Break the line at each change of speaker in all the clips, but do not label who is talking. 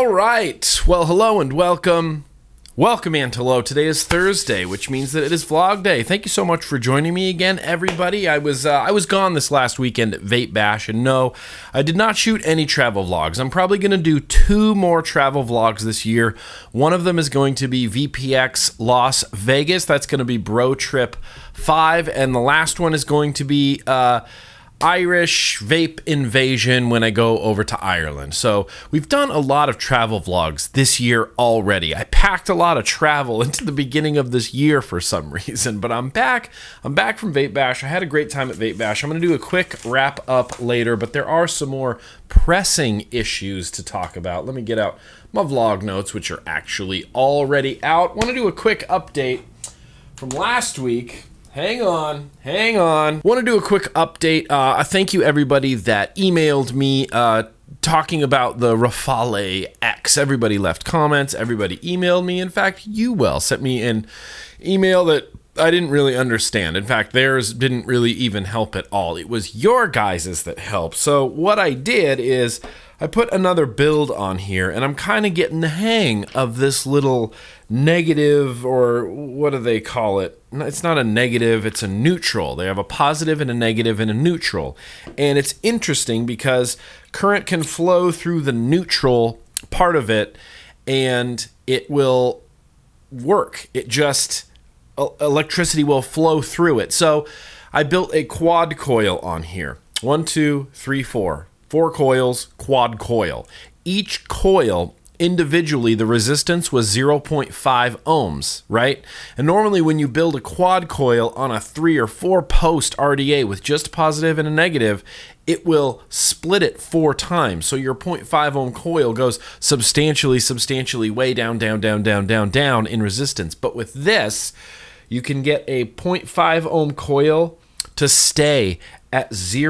All right. Well, hello and welcome. Welcome, Antelo. Today is Thursday, which means that it is vlog day. Thank you so much for joining me again, everybody. I was gone this last weekend at Vapebash, and no, I did not shoot any travel vlogs. I'm probably going to do 2 more travel vlogs this year. One of them is going to be VPX Las Vegas. That's going to be Bro Trip 5, and the last one is going to be Irish vape invasion when I go over to Ireland. So we've done a lot of travel vlogs this year already. I packed a lot of travel into the beginning of this year for some reason, but I'm back from Vapebash. I had a great time at Vapebash. I'm going to do a quick wrap up later, but there are some more pressing issues to talk about. Let me get out my vlog notes, which are actually already out. I want to do a quick update from last week. Hang on. Want to do a quick update. Thank you everybody that emailed me talking about the Rafale-x. Everybody left comments. Everybody emailed me. In fact, you sent me an email that I didn't really understand. In fact, theirs didn't really even help at all. It was your guys's that helped. So what I did is I put another build on here, and I'm kind of getting the hang of this little negative, or what do they call it? It's not a negative, it's a neutral. They have a positive and a negative and a neutral. And it's interesting because current can flow through the neutral part of it, and it will work. It just, electricity will flow through it. So I built a quad coil on here. 1, 2, 3, 4. 4 coils, quad coil. Each coil individually, the resistance was 0.5 ohms, right? And normally when you build a quad coil on a 3 or 4 post RDA with just a positive and a negative, it will split it 4 times. So your 0.5 ohm coil goes substantially way down in resistance. But with this, you can get a 0.5 ohm coil to stay at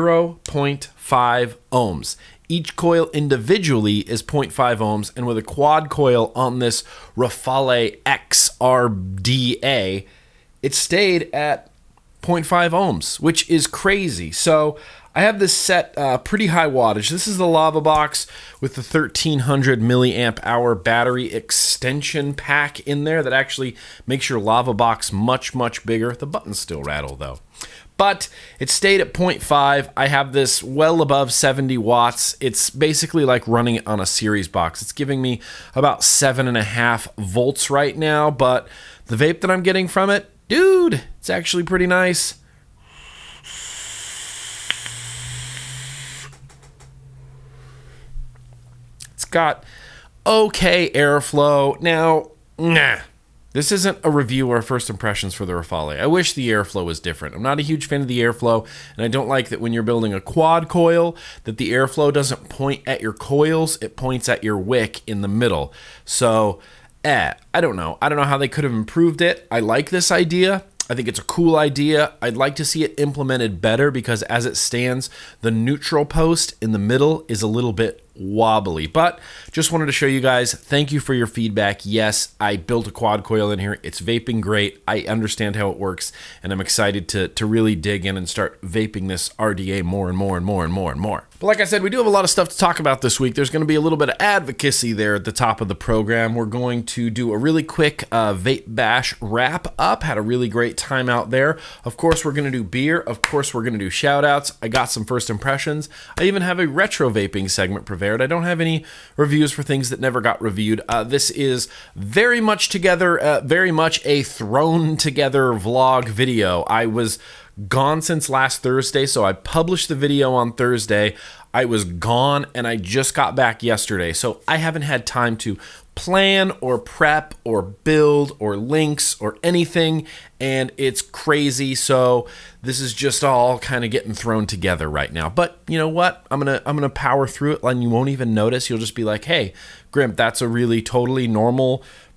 0.5 ohms. Each coil individually is 0.5 ohms, and with a quad coil on this Rafale-x RDA, it stayed at 0.5 ohms, which is crazy. So I have this set pretty high wattage. This is the Lava Box with the 1300 milliamp hour battery extension pack in there that actually makes your Lava Box much bigger. The buttons still rattle though. But it stayed at 0.5. I have this well above 70 watts. It's basically like running it on a series box. It's giving me about 7.5 volts right now, but the vape that I'm getting from it, dude, it's actually pretty nice. It's got okay airflow. Now, this isn't a review or first impressions for the Rafale. I wish the airflow was different. I'm not a huge fan of the airflow, and I don't like that when you're building a quad coil that the airflow doesn't point at your coils, it points at your wick in the middle. So, I don't know. I don't know how they could have improved it. I like this idea. I think it's a cool idea. I'd like to see it implemented better because as it stands, the neutral post in the middle is a little bit wobbly. But just wanted to show you guys, thank you for your feedback. Yes, I built a quad coil in here. It's vaping great. I understand how it works, and I'm excited to really dig in and start vaping this RDA more and more. But like I said, we do have a lot of stuff to talk about this week. There's going to be a little bit of advocacy there at the top of the program. We're going to do a really quick Vapebash wrap up. Had a really great time out there. Of course, we're going to do beer. Of course, we're going to do shout-outs. I got some first impressions. I even have a retro vaping segment prepared. I don't have any reviews for things that never got reviewed. This is very much a thrown together vlog video. I was gone since last Thursday, so I published the video on Thursday. I was gone and I just got back yesterday, so I haven't had time to plan or prep or build or links or anything, and it's crazy. So this is just all kind of getting thrown together right now. But you know what? I'm gonna power through it, and you won't even notice. You'll just be like, hey, Grim, that's a really totally normal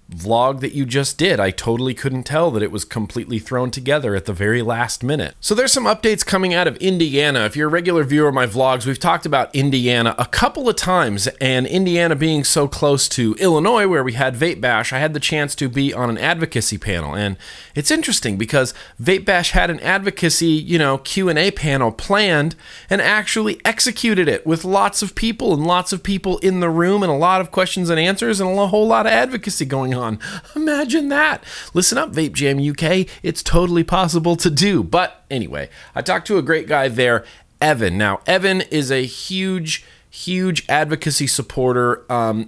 vlog that you just did. I totally couldn't tell that it was completely thrown together at the very last minute. So there's some updates coming out of Indiana. If you're a regular viewer of my vlogs, we've talked about Indiana a couple of times, and Indiana being so close to Illinois where we had Vapebash, I had the chance to be on an advocacy panel. And it's interesting because Vapebash had an advocacy, you know, Q&A panel planned and actually executed it with lots of people and lots of people in the room and a lot of questions and answers and a whole lot of advocacy going on. Imagine that. Listen up, Vape Jam UK. It's totally possible to do. But anyway, I talked to a great guy there, Evan. Now, Evan is a huge advocacy supporter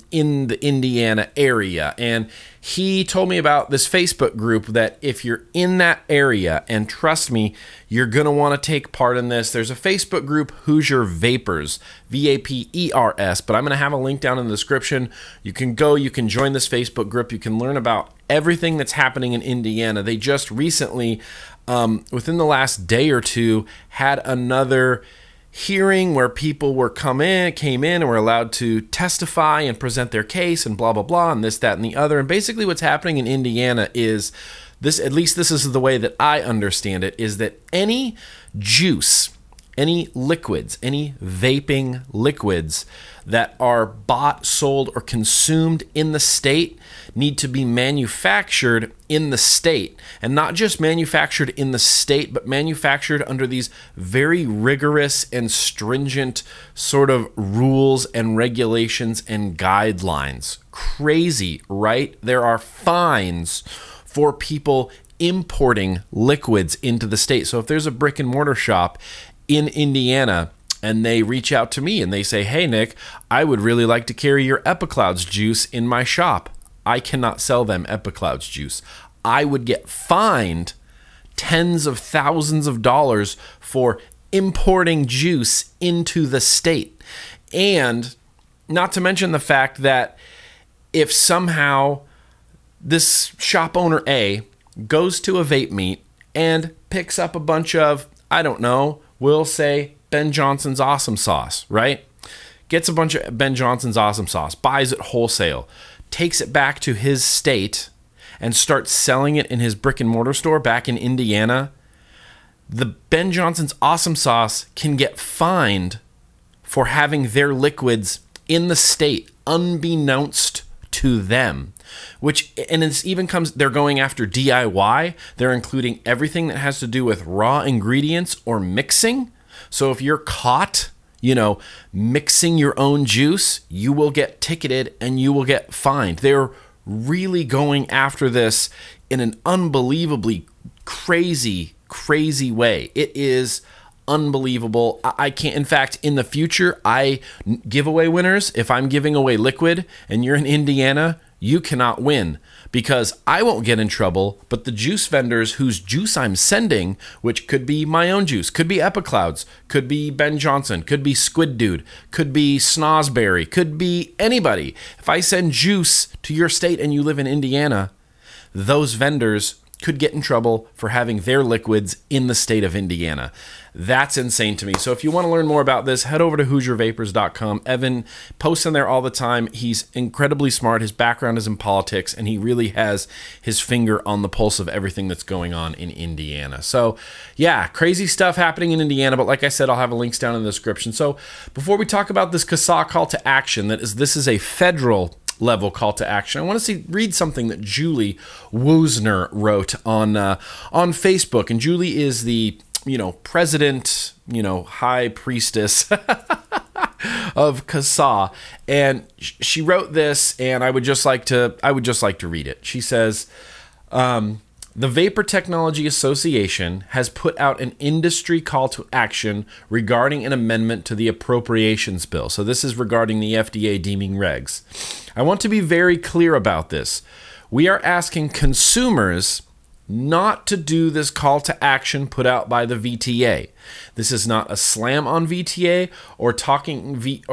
in the Indiana area, and he told me about this Facebook group that if you're in that area, and trust me, you're gonna want to take part in this. There's a Facebook group, Hoosier Vapers, V-A-P-E-R-S, but I'm gonna have a link down in the description. You can go, you can join this Facebook group, you can learn about everything that's happening in Indiana. They just recently, within the last day or two, had another hearing where people came in and were allowed to testify and present their case and blah, blah, blah, and this, that, and the other. And basically what's happening in Indiana is this, at least this is the way that I understand it, is that any juice, any liquids, any vaping liquids that are bought, sold, or consumed in the state need to be manufactured in the state. And not just manufactured in the state, but manufactured under these very rigorous and stringent sort of rules and regulations and guidelines. Crazy, right? There are fines for people importing liquids into the state. So if there's a brick and mortar shop in Indiana and they reach out to me and they say, hey, Nick, I would really like to carry your Epiclouds juice in my shop. I cannot sell them Epiclouds juice. I would get fined tens of thousands of dollars for importing juice into the state. And not to mention the fact that if somehow this shop owner A goes to a vape meet and picks up a bunch of, I don't know, we'll say Ben Johnson's Awesome Sauce, right? Gets a bunch of Ben Johnson's Awesome Sauce, buys it wholesale, takes it back to his state and starts selling it in his brick and mortar store back in Indiana, the Ben Johnson's Awesome Sauce can get fined for having their liquids in the state unbeknownst to them. Which, and it's even comes, they're going after DIY. They're including everything that has to do with raw ingredients or mixing. So if you're caught, you know, mixing your own juice, you will get ticketed and you will get fined. They're really going after this in an unbelievably crazy way. It is unbelievable. I can't, in fact, in the future, I giveaway winners, if I'm giving away liquid and you're in Indiana, you cannot win because I won't get in trouble, but the juice vendors whose juice I'm sending, which could be my own juice, could be Epiclouds, could be Ben Johnson, could be Squid Dude, could be Snozberry, could be anybody. If I send juice to your state and you live in Indiana, those vendors could get in trouble for having their liquids in the state of Indiana. That's insane to me. So if you want to learn more about this, head over to HoosierVapers.com. Evan posts in there all the time. He's incredibly smart. His background is in politics, and he really has his finger on the pulse of everything that's going on in Indiana. So yeah, crazy stuff happening in Indiana, but like I said, I'll have links down in the description. So before we talk about this CASAA call to action, this is a federal level call to action, I want to read something that Julie Woosner wrote on Facebook. And Julie is the, president, high priestess of CASAA. And she wrote this, and I would just like to read it. She says, the Vapor Technology Association has put out an industry call to action regarding an amendment to the appropriations bill. So this is regarding the FDA deeming regs. I want to be very clear about this. We are asking consumers not to do this call to action put out by the VTA. This is not a slam on VTA or taking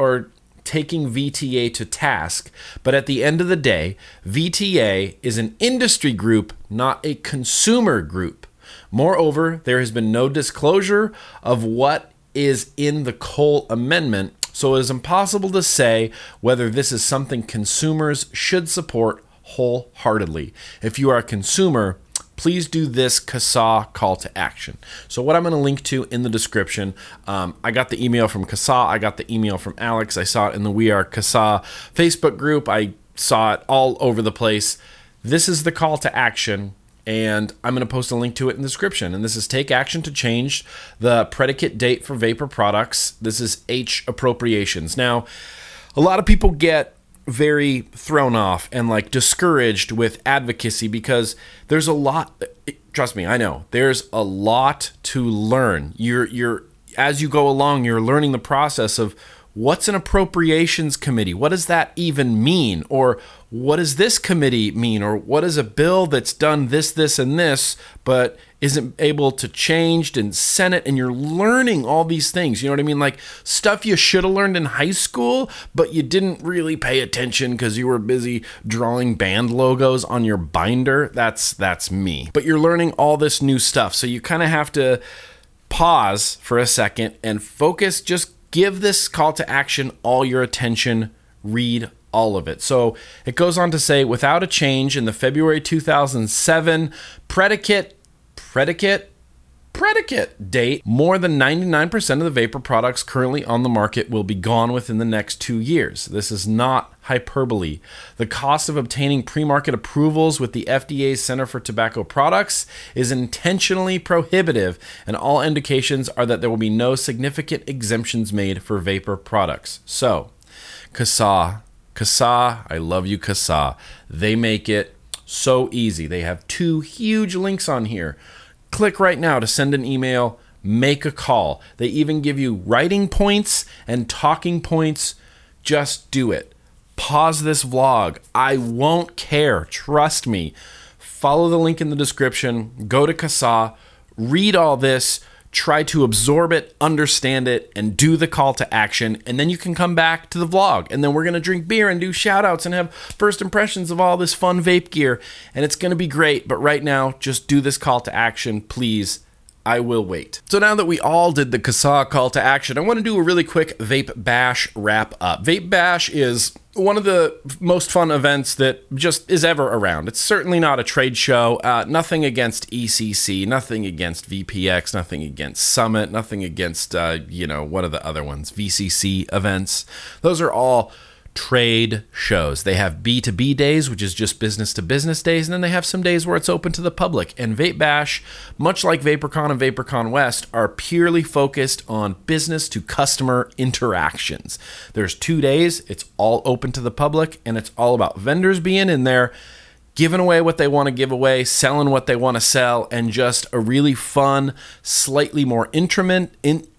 VTA to task, but at the end of the day, VTA is an industry group, not a consumer group. Moreover, there has been no disclosure of what is in the Cole amendment, so it is impossible to say whether this is something consumers should support wholeheartedly. If you are a consumer, please do this CASAA call to action. So what I'm going to link to in the description, I got the email from CASAA, I got the email from Alex, I saw it in the We Are CASAA Facebook group, I saw it all over the place. This is the call to action, and I'm going to post a link to it in the description. And this is take action to change the predicate date for vapor products. This is H appropriations. Now, a lot of people get very thrown off and like discouraged with advocacy because there's a lot, trust me, I know, there's a lot to learn. You're as you go along, you're learning the process of what's an appropriations committee? What does that even mean? Or what does this committee mean? Or what is a bill that's done this, this, and this, but isn't able to change in Senate? And you're learning all these things. You know what I mean? Like stuff you should have learned in high school, but you didn't really pay attention because you were busy drawing band logos on your binder. That's me. But you're learning all this new stuff. So you kind of have to pause for a second and focus. Just give this call to action all your attention, read all of it. So it goes on to say, without a change in the February 2007 predicate date, more than 99% of the vapor products currently on the market will be gone within the next 2 years. This is not hyperbole. The cost of obtaining pre-market approvals with the FDA's Center for Tobacco Products is intentionally prohibitive, and all indications are that there will be no significant exemptions made for vapor products. So, CASAA, I love you, CASAA. They make it so easy. They have 2 huge links on here. Click right now to send an email, make a call. They even give you writing points and talking points. Just do it. Pause this vlog. I won't care. Trust me. Follow the link in the description. Go to CASAA. Read all this. Try to absorb it, understand it, and do the call to action. And then you can come back to the vlog. And then we're going to drink beer and do shout outs and have first impressions of all this fun vape gear. And it's going to be great. But right now, just do this call to action, please. I will wait. So now that we all did the CASAA call to action, I want to do a really quick Vapebash wrap up. Vapebash is one of the most fun events that just is ever around. It's certainly not a trade show. Nothing against ECC, nothing against VPX, nothing against Summit, nothing against, you know, what are the other ones? VCC events. Those are all trade shows. They have B2B days, which is just business to business days, and then they have some days where it's open to the public. And Vapebash, much like VaporCon and VaporCon West, are purely focused on business to customer interactions. There's 2 days, it's all open to the public, and it's all about vendors being in there, giving away what they want to give away, selling what they want to sell, and just a really fun, slightly more intimate,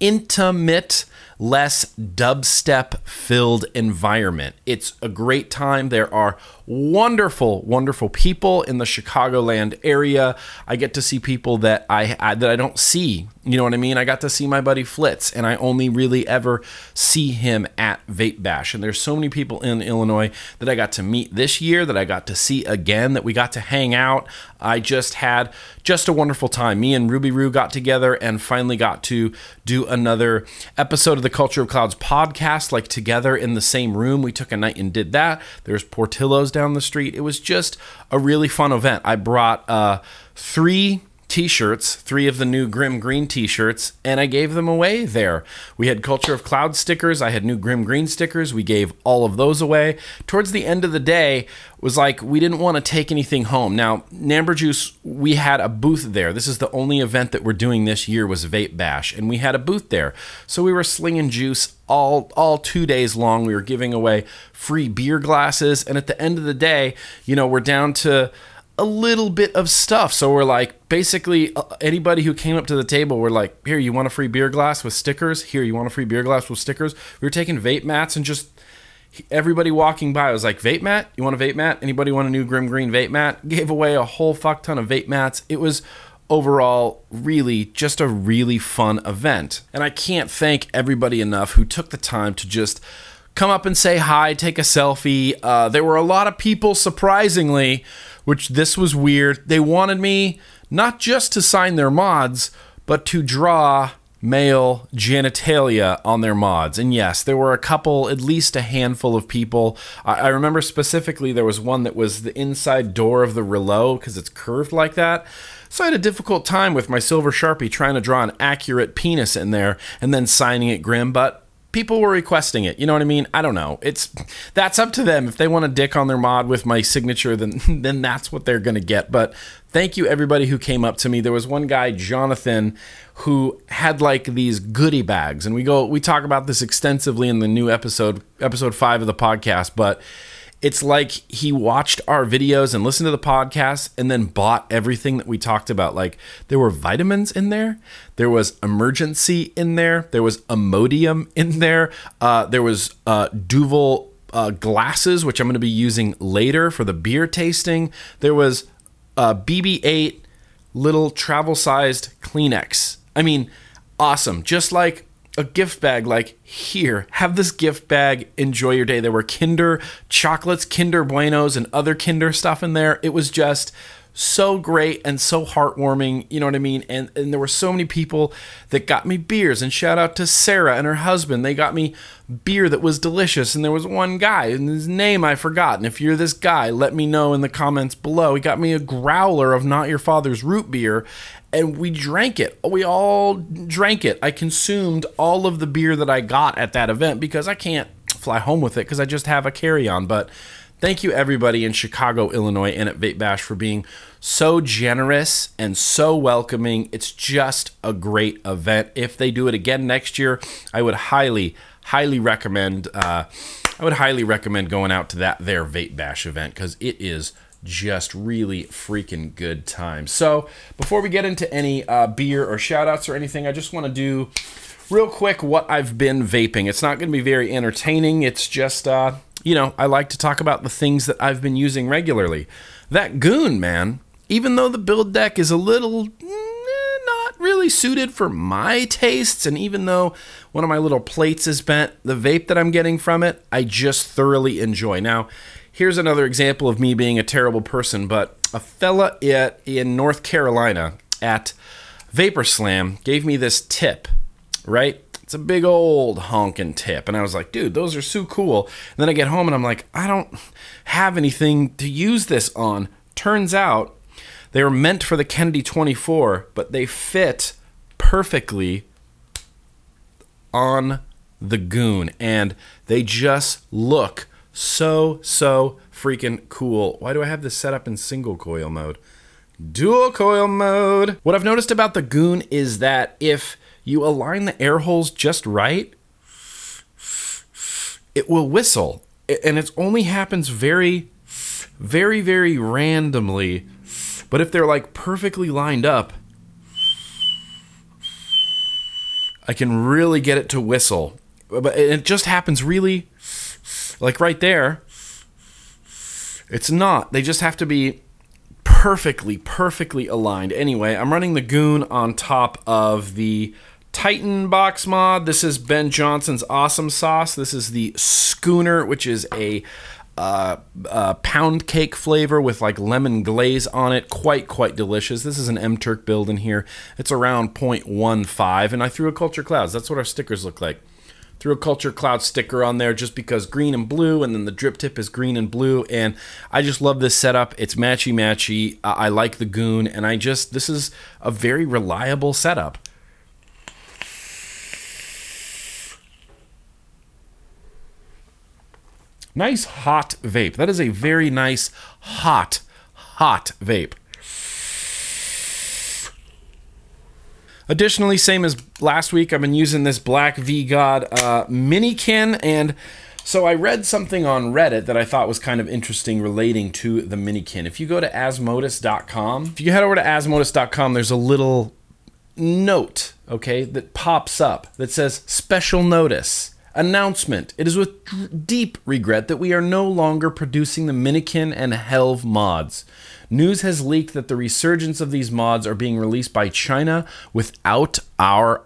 less dubstep-filled environment. It's a great time. There are wonderful, wonderful people in the Chicagoland area. I get to see people that I don't see. You know what I mean? I got to see my buddy Flitz, and I only really ever see him at Vapebash. And there's so many people in Illinois that I got to meet this year, that I got to see again, that we got to hang out. I just had a wonderful time. Me and Ruby Roo got together and finally got to do another episode of the Culture of Clouds podcast, like together in the same room. We took a night and did that. There's Portillo's down the street. It was just a really fun event. I brought 3 t-shirts, 3 of the new GrimmGreen t-shirts, and I gave them away there. We had Culture of Cloud stickers. I had new GrimmGreen stickers. We gave all of those away. Towards the end of the day, it was like we didn't want to take anything home. Now, Namber Juice, we had a booth there. This is the only event that we're doing this year was Vapebash, and we had a booth there. So we were slinging juice all 2 days long. We were giving away free beer glasses, and at the end of the day, you know, we're down to a little bit of stuff. So we're like, basically anybody who came up to the table, we're like, here, you want a free beer glass with stickers? Here, you want a free beer glass with stickers? We were taking vape mats, and just everybody walking by was like, vape mat? You want a vape mat? Anybody want a new GrimmGreen vape mat? Gave away a whole fuck ton of vape mats. It was overall really just a really fun event. And I can't thank everybody enough who took the time to just come up and say hi, take a selfie. There were a lot of people, surprisingly, which this was weird. They wanted me not just to sign their mods, but to draw male genitalia on their mods. And yes, there were a couple, at least a handful of people. I remember specifically there was one that was the inside door of the Relo because it's curved like that. So I had a difficult time with my silver Sharpie trying to draw an accurate penis in there and then signing it Grimm, but people were requesting it. You know what I mean? I don't know. That's up to them. If they want a dick on their mod with my signature, then that's what they're going to get. But thank you everybody who came up to me. There was one guy, Jonathan, who had like these goodie bags, and we talk about this extensively in the new episode 5 of the podcast, but it's like he watched our videos and listened to the podcast and then bought everything that we talked about. Like there were vitamins in there. There was emergency in there. There was Imodium in there. There was Duvel glasses, which I'm going to be using later for the beer tasting. There was BB-8 little travel-sized Kleenex. I mean, awesome. Just like a gift bag, like, here, have this gift bag, enjoy your day. There were Kinder chocolates, Kinder Buenos, and other Kinder stuff in there. It was just so great and so heartwarming, you know what I mean? And there were so many people that got me beers, and shout out to Sarah and her husband. They got me beer that was delicious, and there was one guy, and his name I forgot, and if you're this guy, let me know in the comments below. He got me a growler of Not Your Father's root beer, and we drank it. We all drank it. I consumed all of the beer that I got at that event because I can't fly home with it because I just have a carry-on. But thank you everybody in Chicago, Illinois, and at Vapebash for being so generous and so welcoming. It's just a great event. If they do it again next year, I would highly recommend. I would highly recommend going out to their Vapebash event because it is just really freaking good time. So before we get into any beer or shout outs or anything, I just want to do real quick what I've been vaping. It's not going to be very entertaining. It's just, you know, I like to talk about the things that I've been using regularly. That Goon, man, even though the build deck is a little not really suited for my tastes, and even though one of my little plates is bent, the vape that I'm getting from it, I just thoroughly enjoy. Now, here's another example of me being a terrible person, but a fella in North Carolina at Vapor Slam gave me this tip, right? It's a big old honking tip. And I was like, dude, those are so cool. And then I get home and I'm like, I don't have anything to use this on. Turns out they were meant for the Kennedy 24, but they fit perfectly on the Goon. And they just look so freaking cool. Why do I have this set up in single coil mode? Dual coil mode. What I've noticed about the Goon is that if you align the air holes just right, it will whistle. And it only happens very randomly. But if they're like perfectly lined up, I can really get it to whistle. But it just happens really, like right there. It's not. They just have to be perfectly aligned. Anyway, I'm running the Goon on top of the Titan box mod. This is Ben Johnson's Awesome Sauce. This is the Schooner, which is a pound cake flavor with like lemon glaze on it. Quite delicious. This is an M-Turk build in here. It's around 0.15, and I threw a Culture Clouds. That's what our stickers look like. Threw a Culture Cloud sticker on there just because green and blue, and then the drip tip is green and blue, and I just love this setup. It's matchy. I like the Goon, and this is a very reliable setup. Nice hot vape. That is a very nice hot vape. Additionally, same as last week, I've been using this Black V-God Minikin, and so I read something on Reddit that I thought was kind of interesting relating to the Minikin. If you go to asmodus.com, if you head over to asmodus.com, there's a little note, okay, that pops up that says, special notice. Announcement. It is with deep regret that we are no longer producing the Minikin and Helve mods. News has leaked that the resurgence of these mods are being released by China without our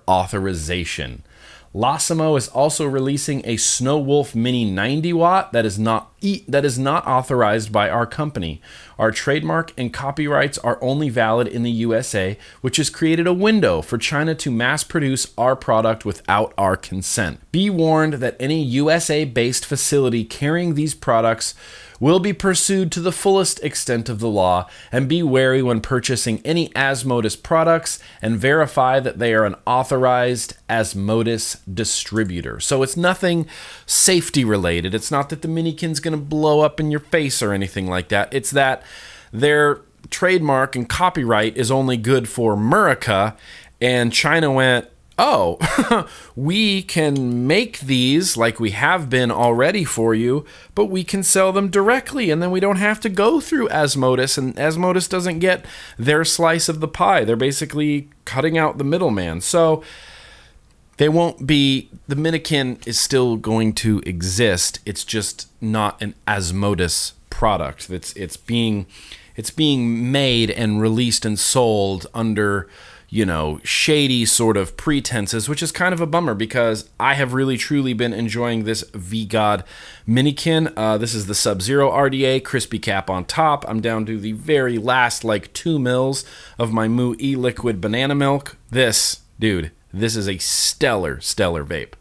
authorization. Losimo is also releasing a Snow Wolf Mini 90 watt that is not that is not authorized by our company. Our trademark and copyrights are only valid in the USA, which has created a window for China to mass produce our product without our consent. Be warned that any USA-based facility carrying these products will be pursued to the fullest extent of the law, and be wary when purchasing any Asmodus products and verify that they are an authorized Asmodus distributor. So it's nothing safety related. It's not that the Minikin's going to blow up in your face or anything like that. It's that their trademark and copyright is only good for America, and China went, oh, we can make these like we have been already for you, but we can sell them directly, and then we don't have to go through Asmodus, and Asmodus doesn't get their slice of the pie. They're basically cutting out the middleman. So they won't be, the Minikin is still going to exist. It's just not an Asmodus product. It's being made and released and sold under, you know, shady sort of pretenses, which is kind of a bummer because I have really truly been enjoying this VGod Minikin. This is the Sub-Zero RDA, crispy cap on top. I'm down to the very last like 2 mils of my Moo e-liquid banana milk. This, dude, this is a stellar vape.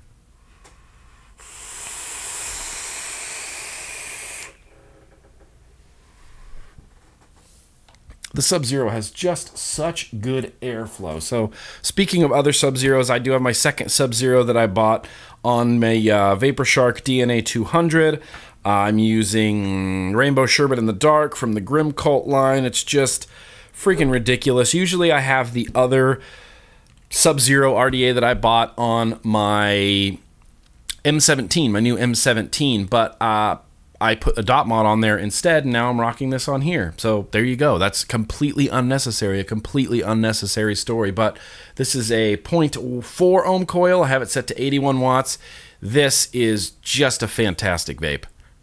The Sub-Zero has just such good airflow. So speaking of other Sub-Zeros, I do have my second Sub-Zero that I bought on my Vapor Shark DNA 200. I'm using Rainbow Sherbet in the Dark from the Grimm Cult line. It's just freaking ridiculous. Usually I have the other Sub-Zero RDA that I bought on my M17, my new M17, but I put a dot mod on there instead, and now I'm rocking this on here. So there you go. That's completely unnecessary, a completely unnecessary story. But this is a 0.4 ohm coil. I have it set to 81 watts. This is just a fantastic vape.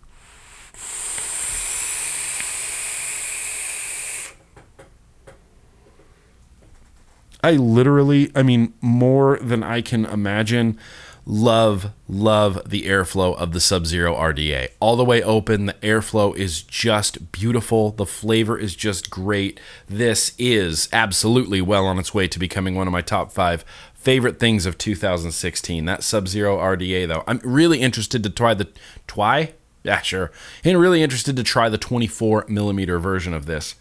I mean, more than I can imagine. Love the airflow of the Sub-Zero RDA. All the way open, the airflow is just beautiful. The flavor is just great. This is absolutely well on its way to becoming one of my top 5 favorite things of 2016. That Sub-Zero RDA, though. I'm really interested to try the... Yeah, sure. I'm really interested to try the 24mm version of this.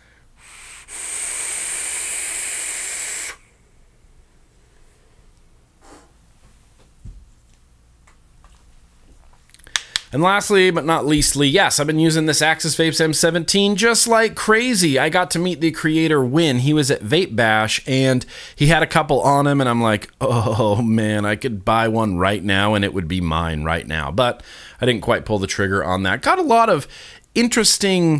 And lastly, but not leastly, yes, I've been using this Axis Vapes M17 just like crazy. I got to meet the creator Win. He was at Vapebash, and he had a couple on him, and I'm like, oh man, I could buy one right now, and it would be mine right now. But I didn't quite pull the trigger on that. Got a lot of interesting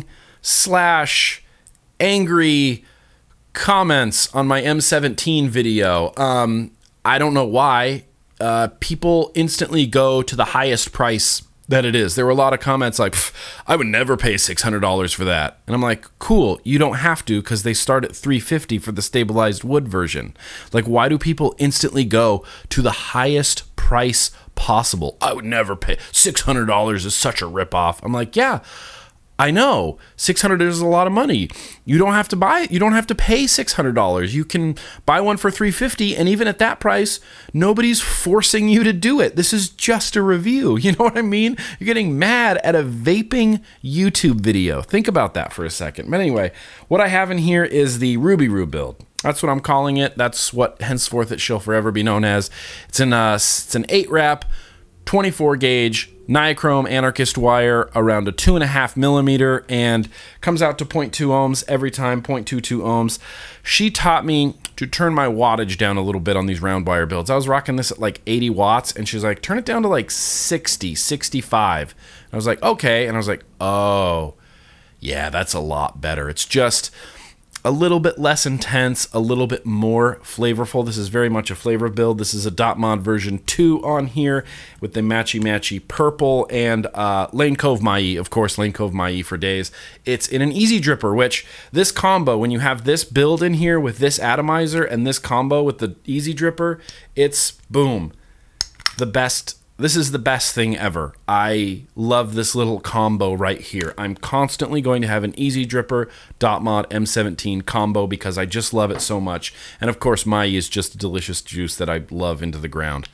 / angry comments on my M17 video. I don't know why. People instantly go to the highest price that it is. There were a lot of comments like, I would never pay $600 for that. And I'm like, cool, you don't have to, because they start at $350 for the stabilized wood version. Like, why do people instantly go to the highest price possible? I would never pay. $600 is such a ripoff. I'm like, yeah, I know. $600 is a lot of money. You don't have to buy it. You don't have to pay $600. You can buy one for $350, and even at that price, nobody's forcing you to do it. This is just a review. You know what I mean? You're getting mad at a vaping YouTube video. Think about that for a second. But anyway, what I have in here is the Ruby Roo build. That's what I'm calling it. That's what henceforth it shall forever be known as. It's an 8-wrap, 24 gauge, Niachrome anarchist wire around a 2.5mm, and comes out to 0.2 ohms every time, 0.22 ohms. She taught me to turn my wattage down a little bit on these round wire builds. I was rocking this at like 80 watts, and she's like, turn it down to like 60, 65. And I was like, okay. And I was like, oh, yeah, that's a lot better. It's just a little bit less intense, a little bit more flavorful. This is very much a flavor build. This is a dot mod version 2 on here with the matchy purple and Lane Cove Mai, of course, Lane Cove Mai for days. It's in an easy dripper, which this combo, when you have this build in here with this atomizer and this combo with the easy dripper, it's boom, the best This is the best thing ever. I love this little combo right here. I'm constantly going to have an Easy Dripper Dot Mod M17 combo because I just love it so much. And of course, Mai is just a delicious juice that I love into the ground.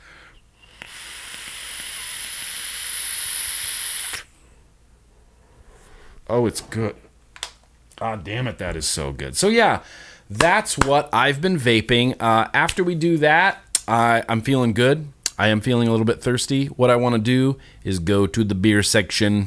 Oh, it's good. Ah, damn it, that is so good. So yeah, that's what I've been vaping. After we do that, I'm feeling good. I am feeling a little bit thirsty. What I want to do is go to the beer section.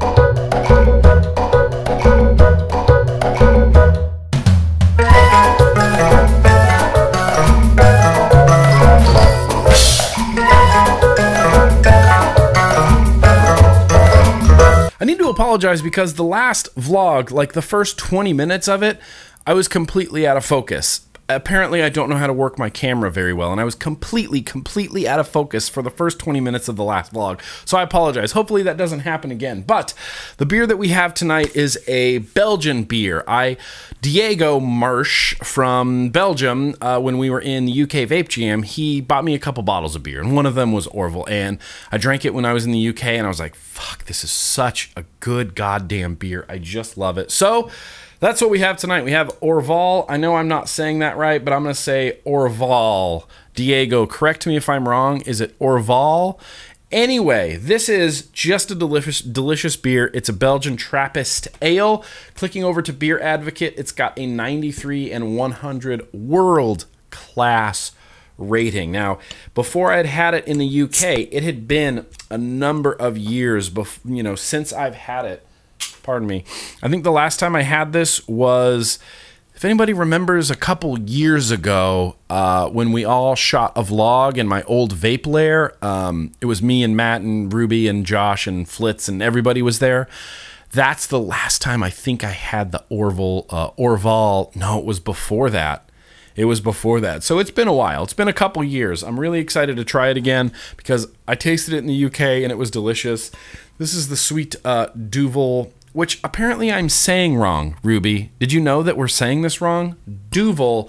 I need to apologize because the last vlog, like the first 20 minutes of it, I was completely out of focus. Apparently I don't know how to work my camera very well, and I was completely out of focus for the first 20 minutes of the last vlog. So I apologize. Hopefully that doesn't happen again. But the beer that we have tonight is a Belgian beer. Diego Marsh from Belgium, when we were in the UK Vape Jam, he bought me a couple bottles of beer, and one of them was Orval, and I drank it when I was in the UK, and I was like, fuck, this is such a good goddamn beer. I just love it. So that's what we have tonight. We have Orval. I know I'm not saying that right, but I'm going to say Orval. Diego, correct me if I'm wrong. Is it Orval? Anyway, this is just a delicious beer. It's a Belgian Trappist Ale. Clicking over to Beer Advocate, it's got a 93 and 100 world-class rating. Now, before I'd had it in the UK, it had been a number of years since I've had it. Pardon me. I think the last time I had this was, if anybody remembers, a couple years ago when we all shot a vlog in my old vape lair. It was me and Matt and Ruby and Josh and Flitz and everybody was there. That's the last time I think I had the Orval. No, it was before that. It was before that. So it's been a while. It's been a couple years. I'm really excited to try it again because I tasted it in the UK and it was delicious. This is the sweet Duvel, which apparently I'm saying wrong, Ruby. Did you know that we're saying this wrong? Duvel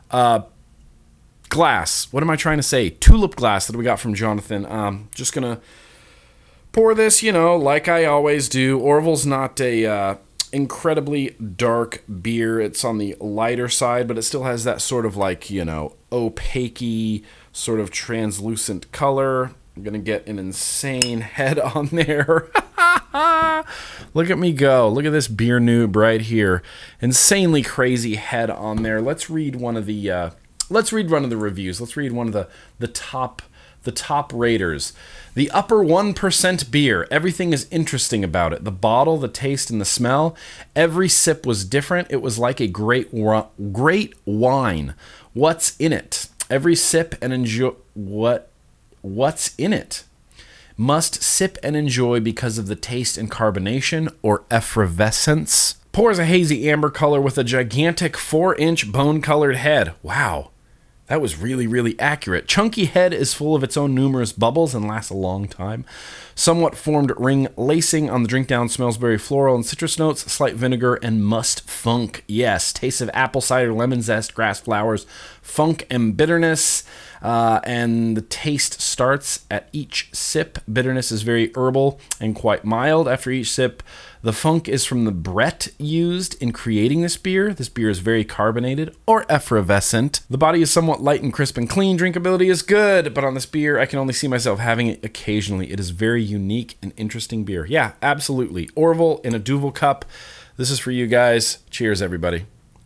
glass. What am I trying to say? Tulip glass that we got from Jonathan. Just going to pour this, like I always do. Orval's not a incredibly dark beer. It's on the lighter side, but it still has that sort of like, opaque-y, sort of translucent color. I'm going to get an insane head on there. Look at me go. Look at this beer noob right here. Insanely crazy head on there. Let's read one of the reviews. Let's read one of the top raters. The upper 1% beer. Everything is interesting about it. The bottle, the taste, and the smell. Every sip was different. It was like a great wine. What's in it? Every sip and enjoy what's in it? Must sip and enjoy because of the taste and carbonation or effervescence. Pours a hazy amber color with a gigantic 4-inch bone-colored head. Wow. That was really, really accurate. Chunky head is full of its own numerous bubbles and lasts a long time. Somewhat formed ring lacing on the drink down smells very floral and citrus notes, slight vinegar, and must funk. Yes, taste of apple cider, lemon zest, grass flowers, funk and bitterness. And the taste starts at each sip. Bitterness is very herbal and quite mild after each sip. The funk is from the Brett used in creating this beer. This beer is very carbonated or effervescent. The body is somewhat light and crisp and clean. Drinkability is good, but on this beer, I can only see myself having it occasionally. It is very unique and interesting beer. Yeah, absolutely. Orval in a Duvel cup. This is for you guys. Cheers, everybody.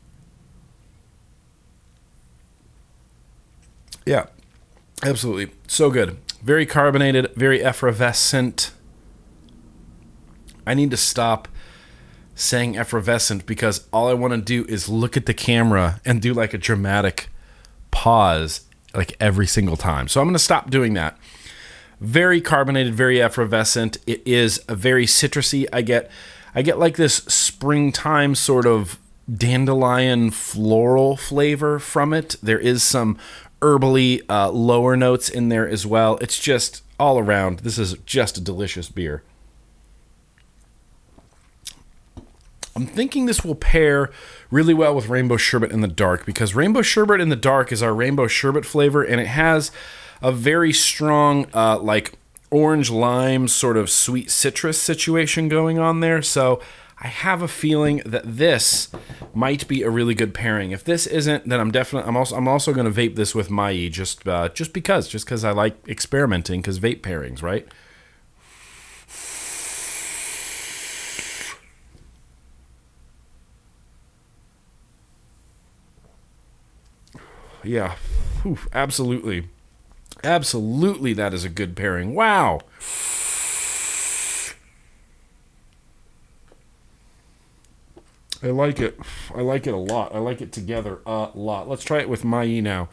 Yeah, absolutely. So good. Very carbonated, very effervescent. I need to stop saying effervescent because all I want to do is look at the camera and do like a dramatic pause like every single time. So I'm going to stop doing that. Very carbonated, very effervescent. It is a very citrusy. I get like this springtime sort of dandelion floral flavor from it. There is some herbally lower notes in there as well. It's just all around. This is just a delicious beer. I'm thinking this will pair really well with Rainbow Sherbet in the Dark because Rainbow Sherbet in the Dark is our Rainbow Sherbet flavor and it has a very strong like orange lime sort of sweet citrus situation going on there. So I have a feeling that this might be a really good pairing. If this isn't, then I'm also going to vape this with Mai just because I like experimenting, because vape pairings, right? Yeah, oof, absolutely. Absolutely, that is a good pairing. Wow. I like it. I like it a lot. I like it together a lot. Let's try it with Mai now.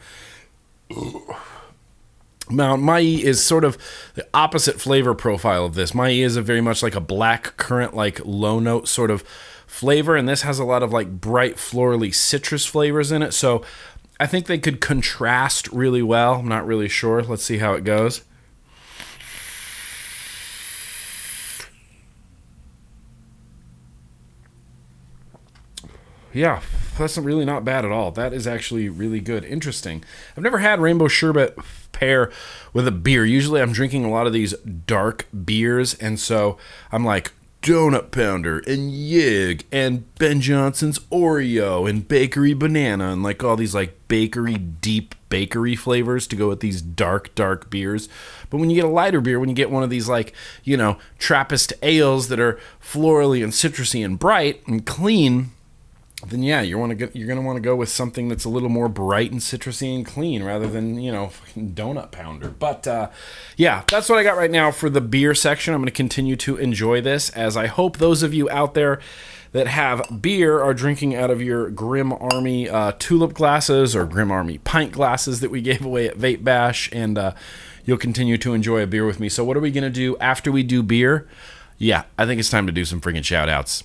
Now, Mai is sort of the opposite flavor profile of this. Mai is a very much like a black currant, like low note sort of flavor, and this has a lot of like bright florally citrus flavors in it. So I think they could contrast really well. I'm not really sure. Let's see how it goes. Yeah, that's really not bad at all. That is actually really good. Interesting. I've never had rainbow sherbet pair with a beer. Usually I'm drinking a lot of these dark beers, and so I'm like Donut Pounder and Yig and Ben Johnson's Oreo and Bakery Banana and like all these like bakery, deep bakery flavors to go with these dark beers. But when you get a lighter beer, when you get one of these like, you know, Trappist ales that are florally and citrusy and bright and clean, then yeah, you're going to want to go with something that's a little more bright and citrusy and clean rather than, you know, Donut Pounder. But yeah, that's what I got right now for the beer section. I'm going to continue to enjoy this, as I hope those of you out there that have beer are drinking out of your Grimm Army tulip glasses or Grimm Army pint glasses that we gave away at Vape Bash, and you'll continue to enjoy a beer with me. So what are we going to do after we do beer? Yeah, I think it's time to do some freaking shout-outs.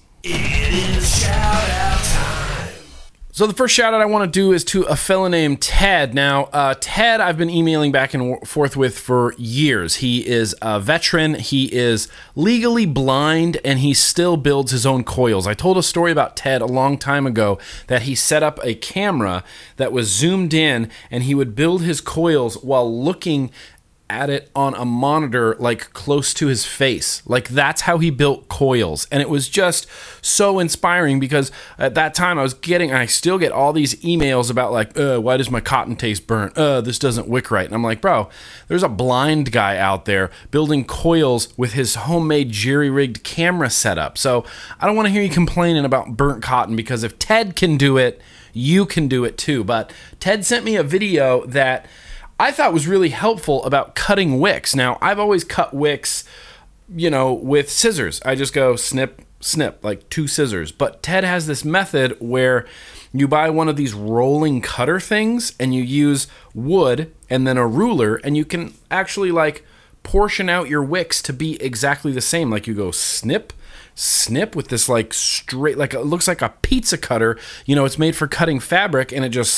It is shout-out time. So the first shout-out I want to do is to a fella named Ted. Now, Ted I've been emailing back and forth with for years. He is a veteran, he is legally blind, and he still builds his own coils. I told a story about Ted a long time ago that he set up a camera that was zoomed in, and he would build his coils while looking at it on a monitor like close to his face. Like that's how he built coils, and it was just so inspiring because at that time I still get all these emails about like, why does my cotton taste burnt? This doesn't wick right. And I'm like, bro, there's a blind guy out there building coils with his homemade jerry-rigged camera setup. So I don't want to hear you complaining about burnt cotton, because if Ted can do it, you can do it too. But Ted sent me a video that I thought was really helpful about cutting wicks. Now, I've always cut wicks, you know, with scissors. I just go snip, snip, like 2 scissors. But Ted has this method where you buy one of these rolling cutter things and you use wood and then a ruler, and you can actually like portion out your wicks to be exactly the same. Like you go snip, snip with this like straight, like it looks like a pizza cutter, you know, it's made for cutting fabric, and it just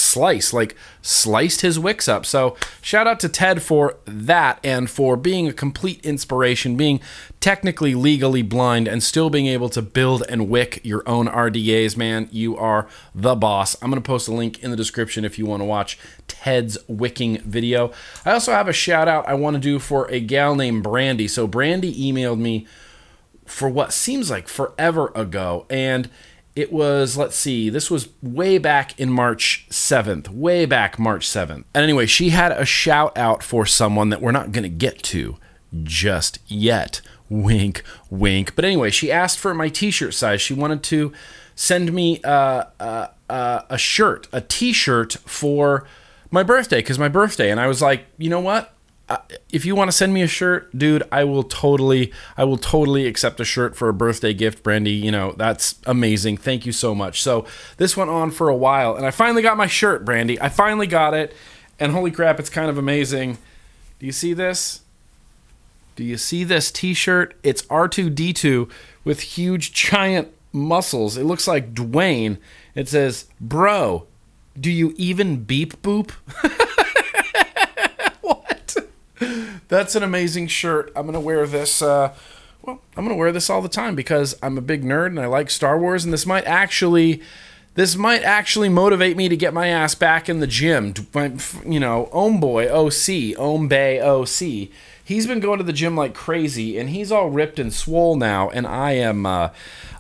sliced his wicks up. So shout out to Ted for that, and for being a complete inspiration, being technically legally blind and still being able to build and wick your own RDAs. Man, you are the boss. I'm going to post a link in the description if you want to watch Ted's wicking video. I also have a shout out I want to do for a gal named Brandy. So Brandy emailed me for what seems like forever ago, and it was, let's see, this was way back in March 7th, way back March 7th. And anyway, she had a shout out for someone that we're not going to get to just yet. Wink, wink. But anyway, she asked for my t-shirt size. She wanted to send me a shirt, a t-shirt for my birthday, because my birthday. And I was like, you know what? If you want to send me a shirt, dude, I will totally accept a shirt for a birthday gift, Brandy. You know, that's amazing. Thank you so much. So this went on for a while, and I finally got my shirt, Brandy. I finally got it, and holy crap, it's kind of amazing. Do you see this? Do you see this t-shirt? It's R2-D2 with huge giant muscles. It looks like Dwayne. It says, bro, do you even beep boop? That's an amazing shirt. I'm gonna wear this. I'm gonna wear this all the time because I'm a big nerd and I like Star Wars. And this might actually motivate me to get my ass back in the gym. You know, Omboy OC, Ombay OC. He's been going to the gym like crazy, and he's all ripped and swole now, and I am not.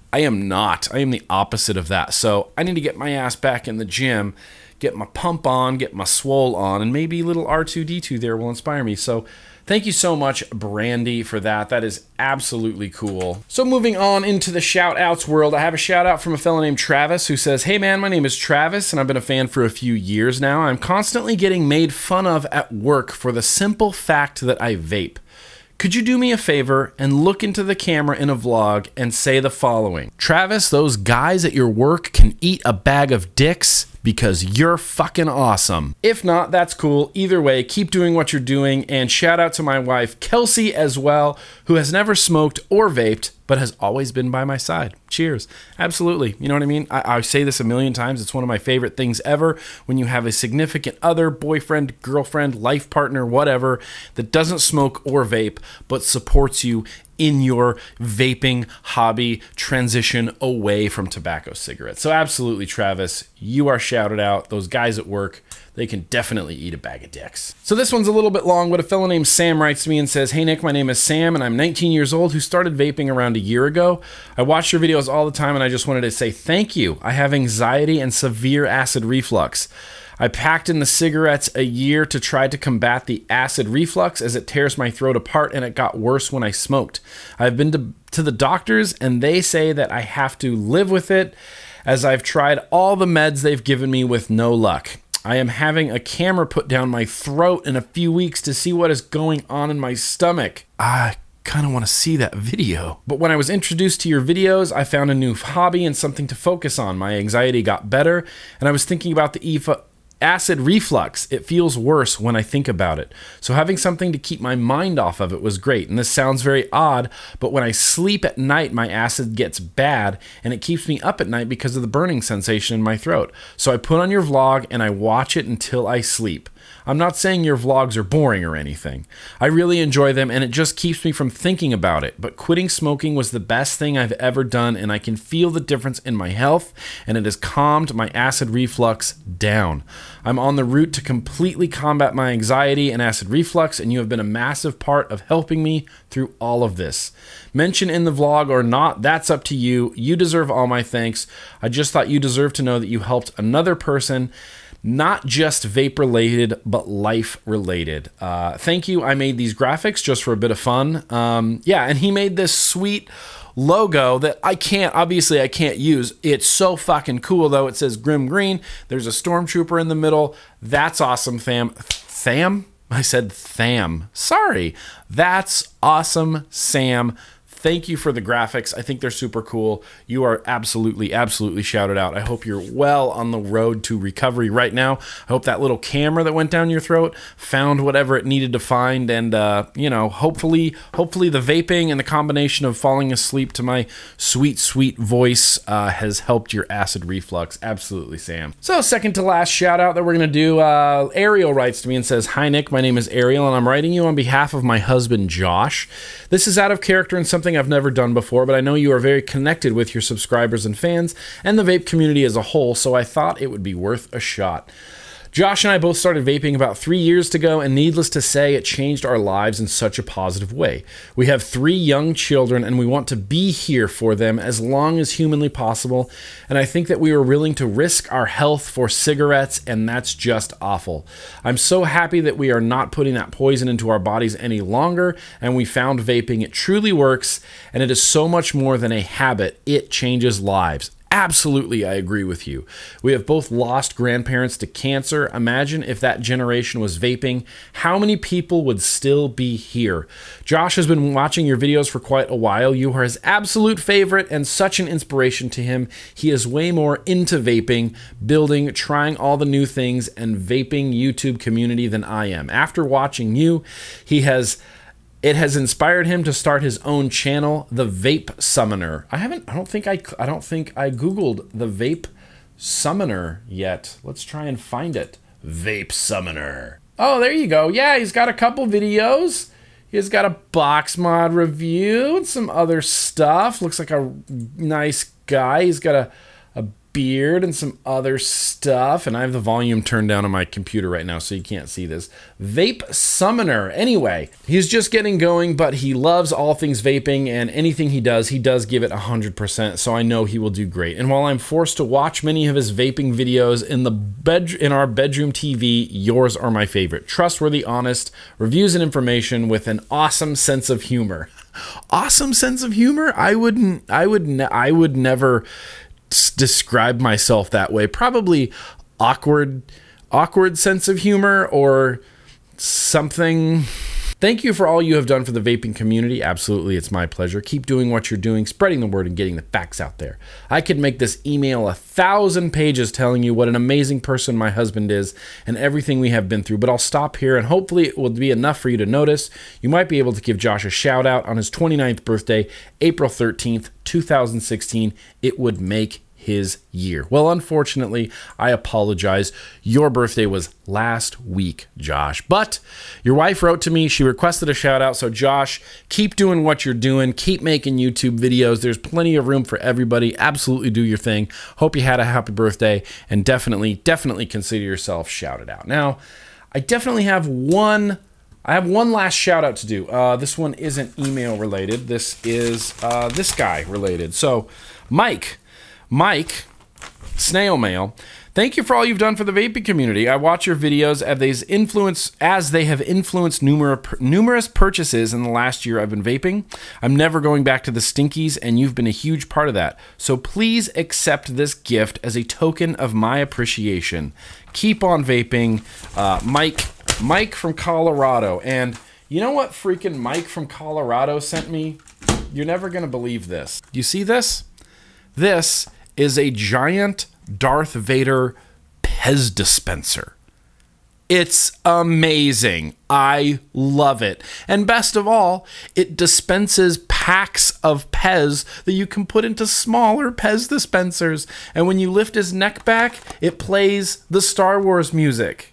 I am the opposite of that. So I need to get my ass back in the gym, get my pump on, get my swole on, and maybe little R2-D2 there will inspire me. So thank you so much, Brandy, for that. That is absolutely cool. So moving on into the shout-outs world, I have a shout-out from a fellow named Travis who says, "Hey man, my name is Travis, and I've been a fan for a few years now. I'm constantly getting made fun of at work for the simple fact that I vape. Could you do me a favor and look into the camera in a vlog and say the following? Travis, those guys at your work can eat a bag of dicks because you're fucking awesome. If not, that's cool. Either way, keep doing what you're doing, and shout out to my wife, Kelsey, as well, who has never smoked or vaped, but has always been by my side. Cheers." Absolutely. You know what I mean? I say this a million times. It's one of my favorite things ever when you have a significant other, boyfriend, girlfriend, life partner, whatever, that doesn't smoke or vape, but supports you in your vaping hobby transition away from tobacco cigarettes. So absolutely, Travis, you are shouted out. Those guys at work, they can definitely eat a bag of dicks. So this one's a little bit long, but a fellow named Sam writes to me and says, "Hey Nick, my name is Sam, and I'm 19 years old who started vaping around a year ago. I watch your videos all the time, and I just wanted to say thank you. I have anxiety and severe acid reflux. I packed in the cigarettes a year to try to combat the acid reflux as it tears my throat apart, and it got worse when I smoked. I've been to the doctors, and they say that I have to live with it as I've tried all the meds they've given me with no luck. I am having a camera put down my throat in a few weeks to see what is going on in my stomach." I kind of want to see that video. "But when I was introduced to your videos, I found a new hobby and something to focus on. My anxiety got better, and I was thinking about the acid reflux. It feels worse when I think about it. So having something to keep my mind off of it was great. And this sounds very odd, but when I sleep at night, my acid gets bad, and it keeps me up at night because of the burning sensation in my throat. So I put on your vlog and I watch it until I sleep. I'm not saying your vlogs are boring or anything. I really enjoy them, and it just keeps me from thinking about it. But quitting smoking was the best thing I've ever done, and I can feel the difference in my health, and it has calmed my acid reflux down. I'm on the route to completely combat my anxiety and acid reflux, and you have been a massive part of helping me through all of this. Mention in the vlog or not, that's up to you. You deserve all my thanks. I just thought you deserve to know that you helped another person, not just vape related, but life related. Thank you. I made these graphics just for a bit of fun. Yeah, and he made this sweet logo that obviously I can't use. It's so fucking cool though. It says GrimmGreen. There's a stormtrooper in the middle. That's awesome, fam. Tham? I said Tham. Sorry. That's awesome, Sam. Thank you for the graphics. I think they're super cool. You are absolutely, absolutely shouted out. I hope you're well on the road to recovery right now. I hope that little camera that went down your throat found whatever it needed to find, and you know, hopefully the vaping and the combination of falling asleep to my sweet, sweet voice has helped your acid reflux. Absolutely, Sam. So second to last shout out that we're gonna do, Ariel writes to me and says, "Hi Nick, my name is Ariel, and I'm writing you on behalf of my husband Josh. This is out of character and something I've never done before, but I know you are very connected with your subscribers and fans and the vape community as a whole, so I thought it would be worth a shot. Josh and I both started vaping about 3 years ago, and needless to say, it changed our lives in such a positive way. We have 3 young children, and we want to be here for them as long as humanly possible, and I think that we were willing to risk our health for cigarettes, and that's just awful. I'm so happy that we are not putting that poison into our bodies any longer, and we found vaping. It truly works, and it is so much more than a habit. It changes lives." Absolutely, I agree with you. We have both lost grandparents to cancer. Imagine if that generation was vaping, how many people would still be here? Josh has been watching your videos for quite a while. You are his absolute favorite and such an inspiration to him. He is way more into vaping, building, trying all the new things, and vaping YouTube community than I am. After watching you, it has inspired him to start his own channel, The Vape Summoner. I don't think I Googled The Vape Summoner yet. Let's try and find it. Vape Summoner. Oh, there you go. Yeah, he's got a couple videos. He's got a box mod review and some other stuff. Looks like a nice guy. He's got a beard and some other stuff, and I have the volume turned down on my computer right now so you can't see this. Vape Summoner. Anyway, he's just getting going, but he loves all things vaping, and anything he does give it 100%, so I know he will do great. And while I'm forced to watch many of his vaping videos in our bedroom TV, yours are my favorite. Trustworthy, honest, reviews and information with an awesome sense of humor. Awesome sense of humor? I would never describe myself that way. Probably awkward sense of humor or something. Thank you for all you have done for the vaping community. Absolutely, it's my pleasure. Keep doing what you're doing, spreading the word and getting the facts out there. I could make this email 1,000 pages telling you what an amazing person my husband is and everything we have been through, but I'll stop here and hopefully it will be enough for you to notice. You might be able to give Josh a shout out on his 29th birthday, April 13th, 2016. It would make his year. Well, unfortunately, I apologize. Your birthday was last week, Josh. But your wife wrote to me. She requested a shout out. So Josh, keep doing what you're doing. Keep making YouTube videos. There's plenty of room for everybody. Absolutely do your thing. Hope you had a happy birthday and definitely consider yourself shouted out. Now, I definitely have one last shout out to do. This one isn't email related. This is this guy related. So Mike, snail mail, thank you for all you've done for the vaping community. I watch your videos as they have influenced numerous purchases in the last year I've been vaping. I'm never going back to the stinkies, and you've been a huge part of that. So please accept this gift as a token of my appreciation. Keep on vaping. Mike from Colorado. And you know what freaking Mike from Colorado sent me? You're never going to believe this. Do you see this? This is a giant Darth Vader Pez dispenser. It's amazing. I love it. And best of all, it dispenses packs of Pez that you can put into smaller Pez dispensers. And when you lift his neck back, it plays the Star Wars music.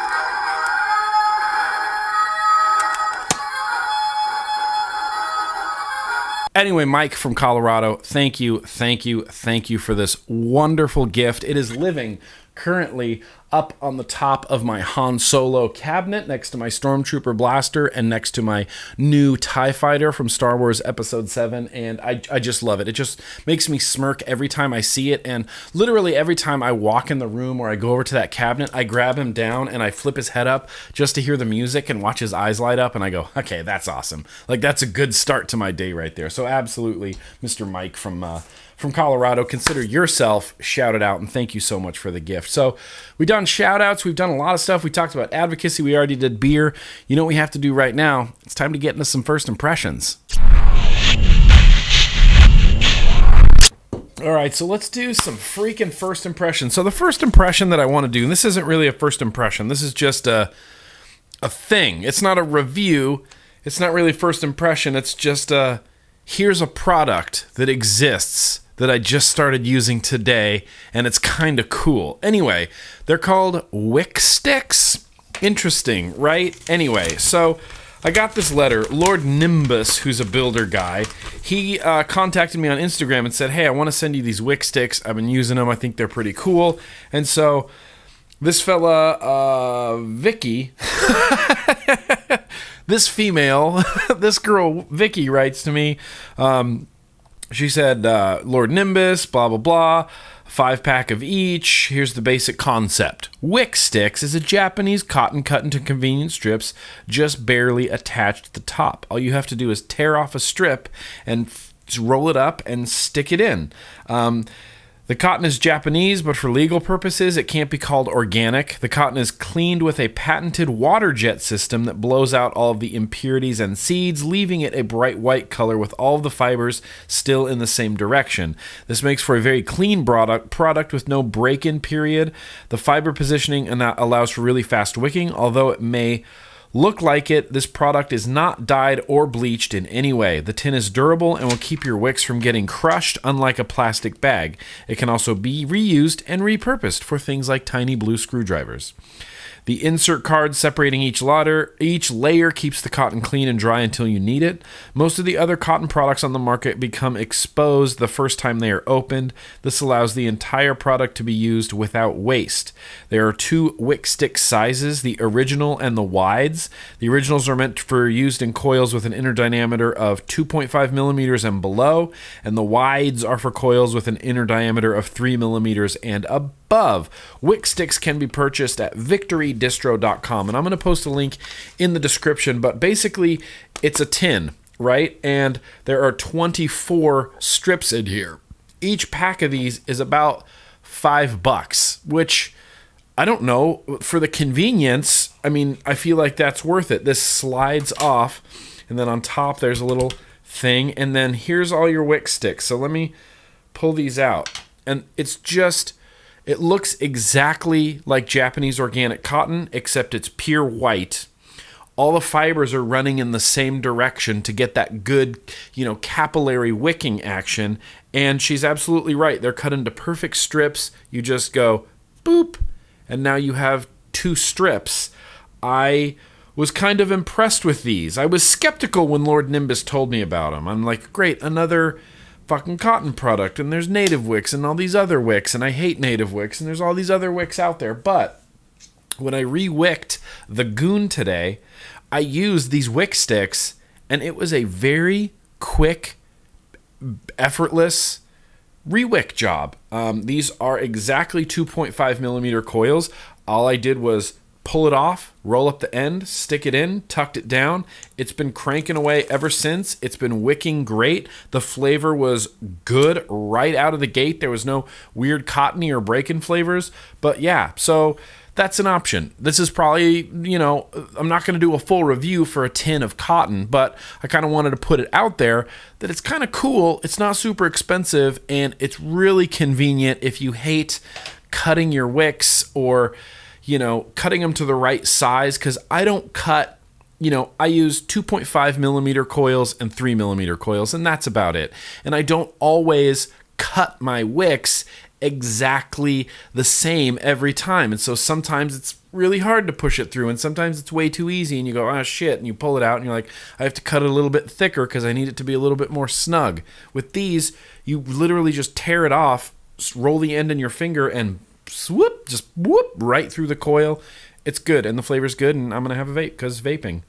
Anyway, Mike from Colorado, thank you for this wonderful gift. It is living currently up on the top of my Han Solo cabinet next to my Stormtrooper blaster and next to my new TIE Fighter from Star Wars Episode 7, and I just love it. It just makes me smirk every time I see it, and literally every time I walk in the room or I go over to that cabinet, I grab him down and I flip his head up just to hear the music and watch his eyes light up, and I go, okay, that's awesome. Like, that's a good start to my day right there. So absolutely, Mr. Mike from Colorado, consider yourself shouted out, and thank you so much for the gift. So we've done shout outs, we've done a lot of stuff. We talked about advocacy, we already did beer. You know what we have to do right now? It's time to get into some first impressions. All right, so let's do some freaking first impressions. So the first impression that I want to do, and this isn't really a first impression, this is just a thing. It's not a review, it's not really first impression, it's just here's a product that exists that I just started using today, and it's kind of cool. Anyway, they're called Wick Sticks. Interesting, right? Anyway, so I got this letter. Lord Nimbus, who's a builder guy, he contacted me on Instagram and said, hey, I want to send you these Wick Sticks. I've been using them. I think they're pretty cool. And so this fella, Vicky, this female, this girl, Vicky, writes to me. She said, Lord Nimbus, blah, blah, blah, 5-pack of each. Here's the basic concept. Wick Sticks is a Japanese cotton cut into convenient strips, just barely attached to the top. All you have to do is tear off a strip and roll it up and stick it in. The cotton is Japanese, but for legal purposes, it can't be called organic. The cotton is cleaned with a patented water jet system that blows out all of the impurities and seeds, leaving it a bright white color with all of the fibers still in the same direction. This makes for a very clean product with no break-in period. The fiber positioning allows for really fast wicking, although it may look like it. This product is not dyed or bleached in any way. The tin is durable and will keep your wicks from getting crushed, unlike a plastic bag. It can also be reused and repurposed for things like tiny blue screwdrivers. The insert card separating each layer keeps the cotton clean and dry until you need it. Most of the other cotton products on the market become exposed the first time they are opened. This allows the entire product to be used without waste. There are 2 wick stick sizes, the original and the wides. The originals are meant for used in coils with an inner diameter of 2.5 millimeters and below, and the wides are for coils with an inner diameter of 3 millimeters and above. Wick sticks can be purchased at victorydistro.com, and I'm going to post a link in the description, but basically it's a tin, right? And there are 24 strips in here. Each pack of these is about $5, which I don't know, for the convenience, I mean, I feel like that's worth it. This slides off, and then on top there's a little thing, and then here's all your wick sticks. So let me pull these out, and it's just, it looks exactly like Japanese organic cotton, except it's pure white. All the fibers are running in the same direction to get that good, you know, capillary wicking action, and she's absolutely right. They're cut into perfect strips. You just go boop, and now you have 2 strips. I was kind of impressed with these. I was skeptical when Lord Nimbus told me about them. I'm like, great, another fucking cotton product, and there's native wicks and all these other wicks, and I hate native wicks, and there's all these other wicks out there. But when I re-wicked the Goon today, I used these wick sticks, and it was a very quick, effortless re-wick job. These are exactly 2.5 millimeter coils. All I did was pull it off, roll up the end, stick it in, tucked it down. It's been cranking away ever since. It's been wicking great. The flavor was good right out of the gate. There was no weird cottony or break-in flavors. But yeah, so that's an option. This is probably, you know, I'm not going to do a full review for a tin of cotton, but I kind of wanted to put it out there that it's kind of cool. It's not super expensive, and it's really convenient if you hate cutting your wicks or, you know, cutting them to the right size, because I don't cut, you know, I use 2.5 millimeter coils and 3 millimeter coils, and that's about it. And I don't always cut my wicks exactly the same every time, and so sometimes it's really hard to push it through, and sometimes it's way too easy, and you go, oh shit, and you pull it out, and you're like, I have to cut it a little bit thicker because I need it to be a little bit more snug. With these, you literally just tear it off, roll the end in your finger, and swoop, just whoop right through the coil. It's good, and the flavor's good, and I'm gonna have a vape because vaping.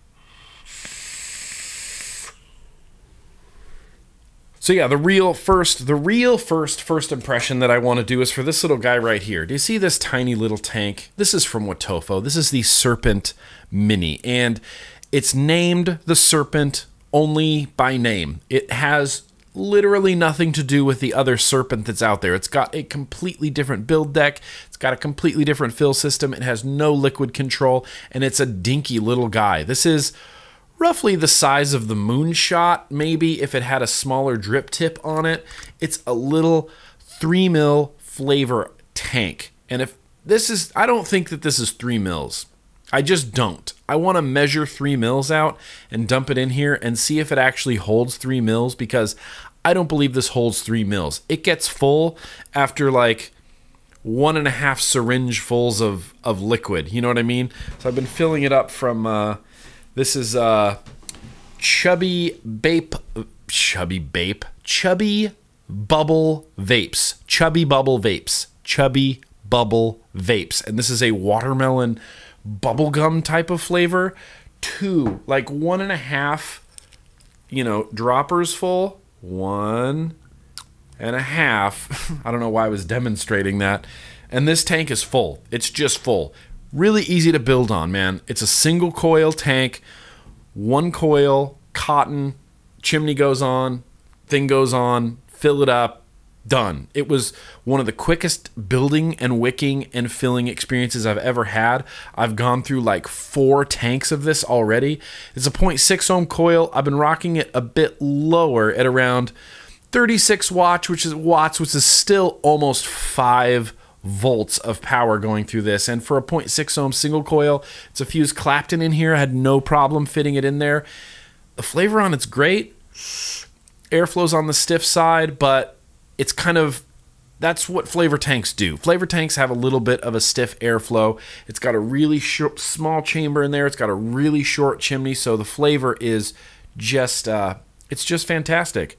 So yeah, the real first impression that I want to do is for this little guy right here. Do you see this tiny little tank? This is from Watofo. This is the Serpent Mini, and it's named the Serpent only by name. It has literally nothing to do with the other Serpent that's out there. It's got a completely different build deck. It's got a completely different fill system. It has no liquid control, and it's a dinky little guy. This is roughly the size of the Moonshot, maybe, if it had a smaller drip tip on it. It's a little 3 mil flavor tank. And if this is, I don't think that this is 3 mils. I just don't. I want to measure 3 mils out and dump it in here and see if it actually holds 3 mils, because I don't believe this holds 3 mils. It gets full after like 1.5 syringe fulls of liquid. You know what I mean? So I've been filling it up from, this is Chubby Bubble Vapes. Chubby Bubble Vapes. Chubby Bubble Vapes. And this is a watermelon bubblegum type of flavor. 2, like 1.5, you know, droppers full. 1.5. I don't know why I was demonstrating that. And this tank is full. It's just full. Really easy to build on, man. It's a single coil tank, 1 coil, cotton, chimney goes on, thing goes on, fill it up, done. It was one of the quickest building and wicking and filling experiences I've ever had. I've gone through like 4 tanks of this already. It's a 0.6 ohm coil. I've been rocking it a bit lower at around 36 watts, which is still almost 5 volts of power going through this. And for a 0.6 ohm single coil, it's a fuse Clapton in here. I had no problem fitting it in there. The flavor on it's great. Airflow's on the stiff side, but it's kind of that's what flavor tanks do. Flavor tanks have a little bit of a stiff airflow. It's got a really small chamber in there. It's got a really short chimney, so the flavor is just, it's just fantastic.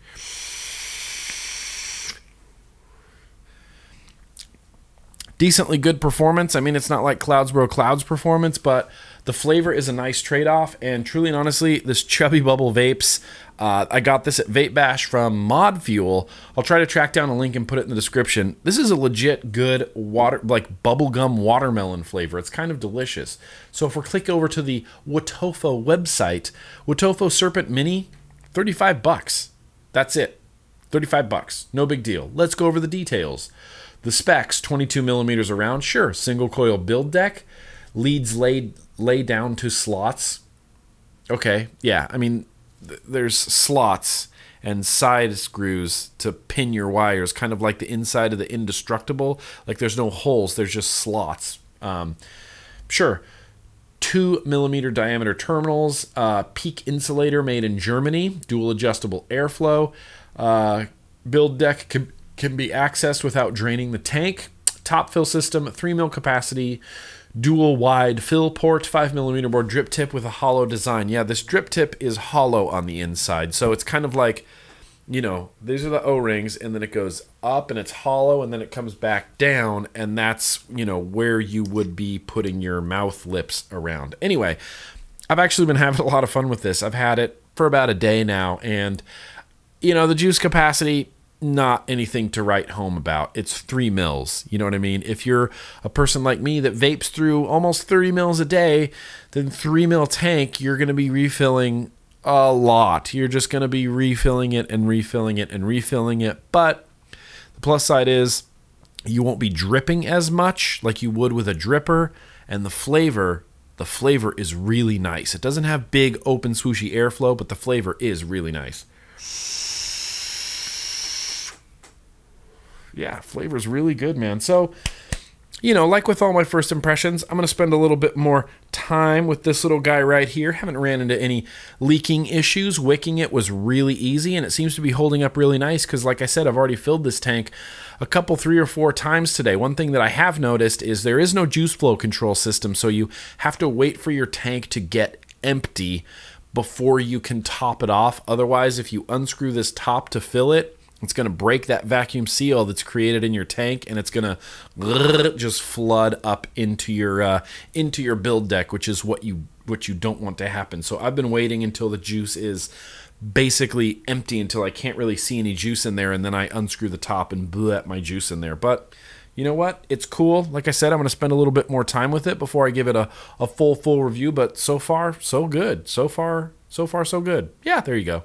Decently good performance. I mean, it's not like Cloudsbro Clouds performance, but the flavor is a nice trade-off. And truly and honestly, this Chubby Bubble vapes, I got this at Vapebash from Mod Fuel. I'll try to track down a link and put it in the description. This is a legit good bubblegum watermelon flavor. It's kind of delicious. So if we click over to the Wotofo website, Wotofo Serpent Mini, 35 bucks. That's it. 35 bucks. No big deal. Let's go over the details. The specs, 22 millimeters around, sure, single coil build deck, leads lay down to slots. Okay, yeah, I mean, there's slots and side screws to pin your wires, kind of like the inside of the Indestructible. Like there's no holes, there's just slots. Sure, 2 millimeter diameter terminals, peak insulator made in Germany, dual adjustable airflow, build deck can be accessed without draining the tank. Top fill system, 3 mil capacity, dual wide fill port, 5 millimeter board drip tip with a hollow design. Yeah, this drip tip is hollow on the inside, so it's kind of like, you know, these are the O-rings, and then it goes up and it's hollow, and then it comes back down, and that's, you know, where you would be putting your mouth lips around. Anyway, I've actually been having a lot of fun with this. I've had it for about a day now, and, you know, the juice capacity, not anything to write home about. It's 3 mils. You know what I mean? If you're a person like me that vapes through almost 30 mils a day, then 3 mil tank, you're going to be refilling a lot. You're just going to be refilling it and refilling it and refilling it. But the plus side is you won't be dripping as much like you would with a dripper, and the flavor is really nice. It doesn't have big open swooshy airflow, but the flavor is really nice. Yeah, flavor's really good, man. So, you know, like with all my first impressions, I'm going to spend a little bit more time with this little guy right here. Haven't ran into any leaking issues. Wicking it was really easy, and it seems to be holding up really nice because, like I said, I've already filled this tank a couple, 3 or 4 times today. One thing that I have noticed is there is no juice flow control system, so you have to wait for your tank to get empty before you can top it off. Otherwise, if you unscrew this top to fill it, it's going to break that vacuum seal that's created in your tank, and it's going to just flood up into your build deck, which is what you don't want to happen. So I've been waiting until the juice is basically empty, until I can't really see any juice in there, and then I unscrew the top and let my juice in there. But you know what? It's cool. Like I said, I'm going to spend a little bit more time with it before I give it a full review. But so far, so good. So far, so good. Yeah, there you go.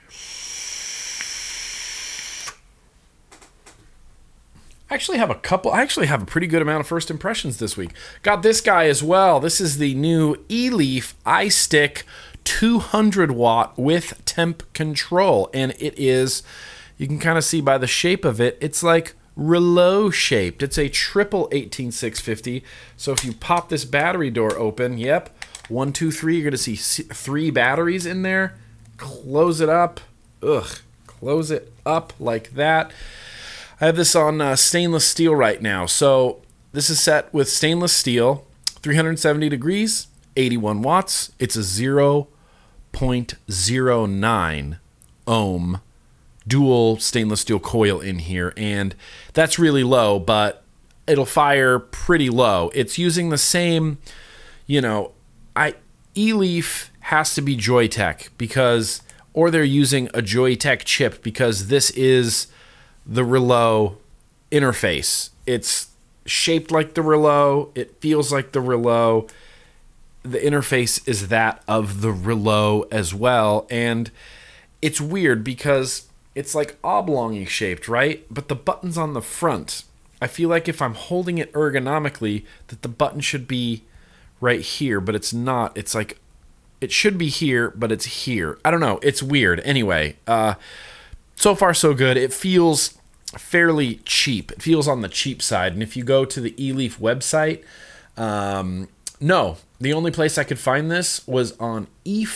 I actually have a pretty good amount of first impressions this week. Got this guy as well. This is the new eLeaf iStick 200 watt with temp control. And it is, you can kind of see by the shape of it, it's like rouleau shaped. It's a triple 18650. So if you pop this battery door open, yep, 1, 2, 3, you're going to see 3 batteries in there. Close it up. Close it up like that. I have this on stainless steel right now. So this is set with stainless steel, 370 degrees, 81 watts. It's a 0.09 ohm dual stainless steel coil in here. And that's really low, but it'll fire pretty low. It's using the same, you know, eLeaf has to be Joytech because, or they're using a Joytech chip because this is the rouleau interface. It's shaped like the rouleau. It feels like the rouleau. The interface is that of the rouleau as well. And it's weird because it's like oblong-y shaped, right? But the button's on the front. I feel like if I'm holding it ergonomically, that the button should be right here, but it's not. It's like, it should be here, but it's here. I don't know. It's weird. Anyway, so far, so good. It feels fairly cheap. It feels on the cheap side. And if you go to the eLeaf website, no, the only place I could find this was on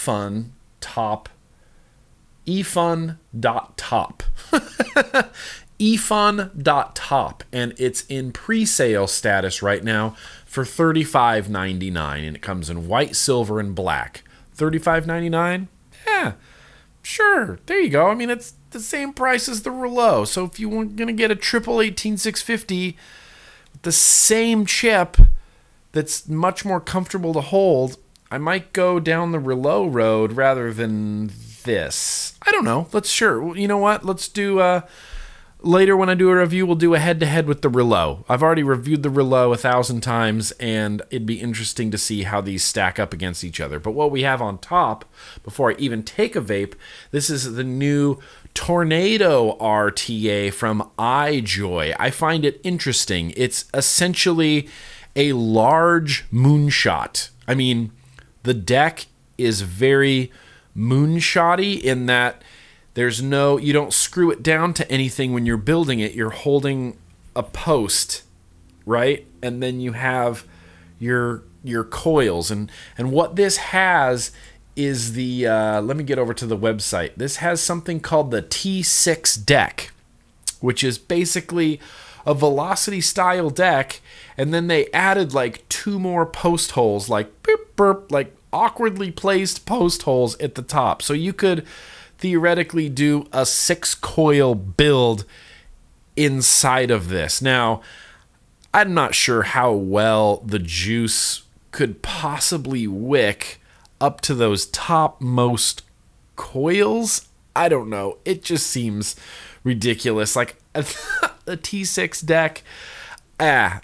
efun.top. efun.top, and it's in pre-sale status right now for $35.99, and it comes in white, silver, and black. $35.99? Yeah, sure. There you go. I mean, it's the same price as the Rouleau. So if you were going to get a triple 18650 with the same chip that's much more comfortable to hold, I might go down the Rouleau road rather than this. I don't know. You know what? Let's do later when I do a review, we'll do a head-to-head with the Rouleau. I've already reviewed the Rouleau 1,000 times, and it'd be interesting to see how these stack up against each other. But what we have on top, before I even take a vape, this is the new Tornado RTA from iJoy. I find it interesting. It's essentially a large moonshot. I mean, the deck is very moonshotty in that you don't screw it down to anything when you're building it. You're holding a post, right? And then you have your coils. And what this has is the, let me get over to the website. This has something called the T6 deck, which is basically a velocity style deck. And then they added like 2 more post holes, like burp, burp, like awkwardly placed post holes at the top. So you could theoretically do a 6-coil build inside of this. Now, I'm not sure how well the juice could possibly wick up to those topmost coils. I don't know. It just seems ridiculous. Like a T6 deck. I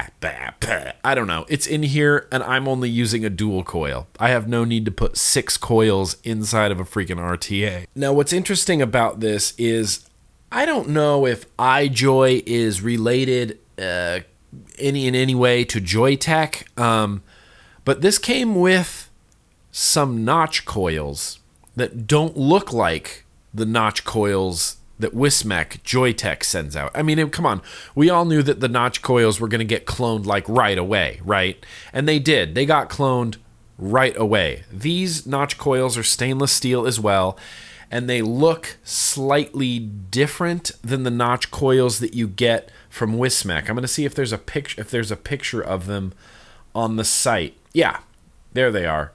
don't know. It's in here, and I'm only using a dual coil. I have no need to put 6 coils inside of a freaking RTA. Now, what's interesting about this is I don't know if iJoy is related in any way to Joytech, but this came with some notch coils that don't look like the notch coils that Wismec Joytech sends out. I mean, come on. We all knew that the notch coils were going to get cloned like right away, right? And they did. They got cloned right away. These notch coils are stainless steel as well, and they look slightly different than the notch coils that you get from Wismec. I'm going to see if there's a picture of them on the site. Yeah, there they are.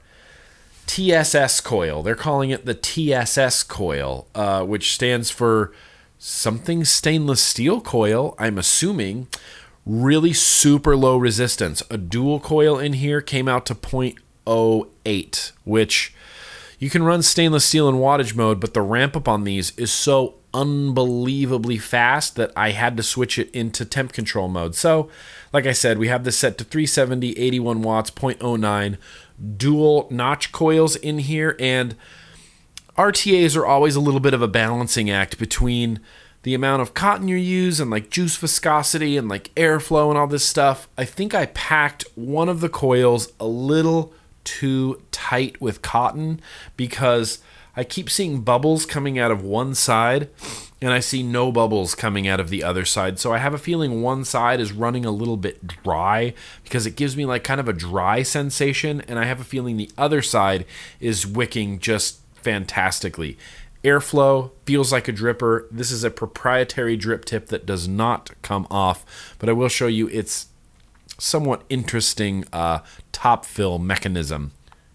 TSS coil. They're calling it the TSS coil, which stands for something stainless steel coil, I'm assuming. Really super low resistance. A dual coil in here came out to 0.08, which you can run stainless steel in wattage mode, but the ramp up on these is so unbelievably fast that I had to switch it into temp control mode. So, like I said, we have this set to 370, 81 watts, 0.09, dual notch coils in here, and RTAs are always a little bit of a balancing act between the amount of cotton you use and like juice viscosity and like airflow and all this stuff. I think I packed one of the coils a little too tight with cotton because I keep seeing bubbles coming out of one side and I see no bubbles coming out of the other side. So I have a feeling one side is running a little bit dry because it gives me like kind of a dry sensation, and I have a feeling the other side is wicking just fantastically. Airflow feels like a dripper. This is a proprietary drip tip that does not come off, but I will show you its somewhat interesting top fill mechanism.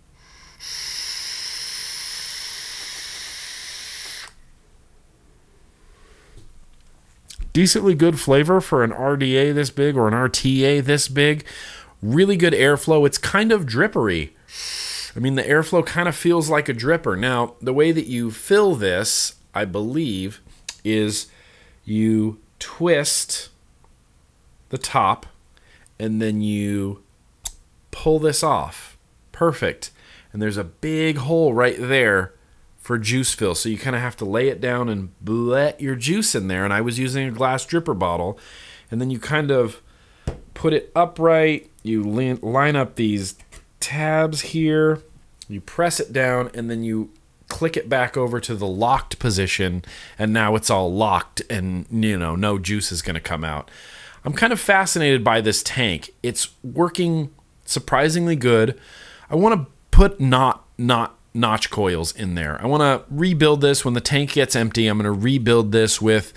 Decently good flavor for an RDA this big or an RTA this big. Really good airflow. It's kind of drippery. I mean, the airflow kind of feels like a dripper. Now, the way that you fill this, I believe, is you twist the top and then you pull this off. Perfect. And there's a big hole right there for juice fill. So you kind of have to lay it down and let your juice in there. And I was using a glass dripper bottle. And then you kind of put it upright. You line up these tabs here. You press it down and then you click it back over to the locked position. And now it's all locked and, you know, no juice is going to come out. I'm kind of fascinated by this tank. It's working surprisingly good. I want to put notch coils in there. I want to rebuild this when the tank gets empty. I'm going to rebuild this with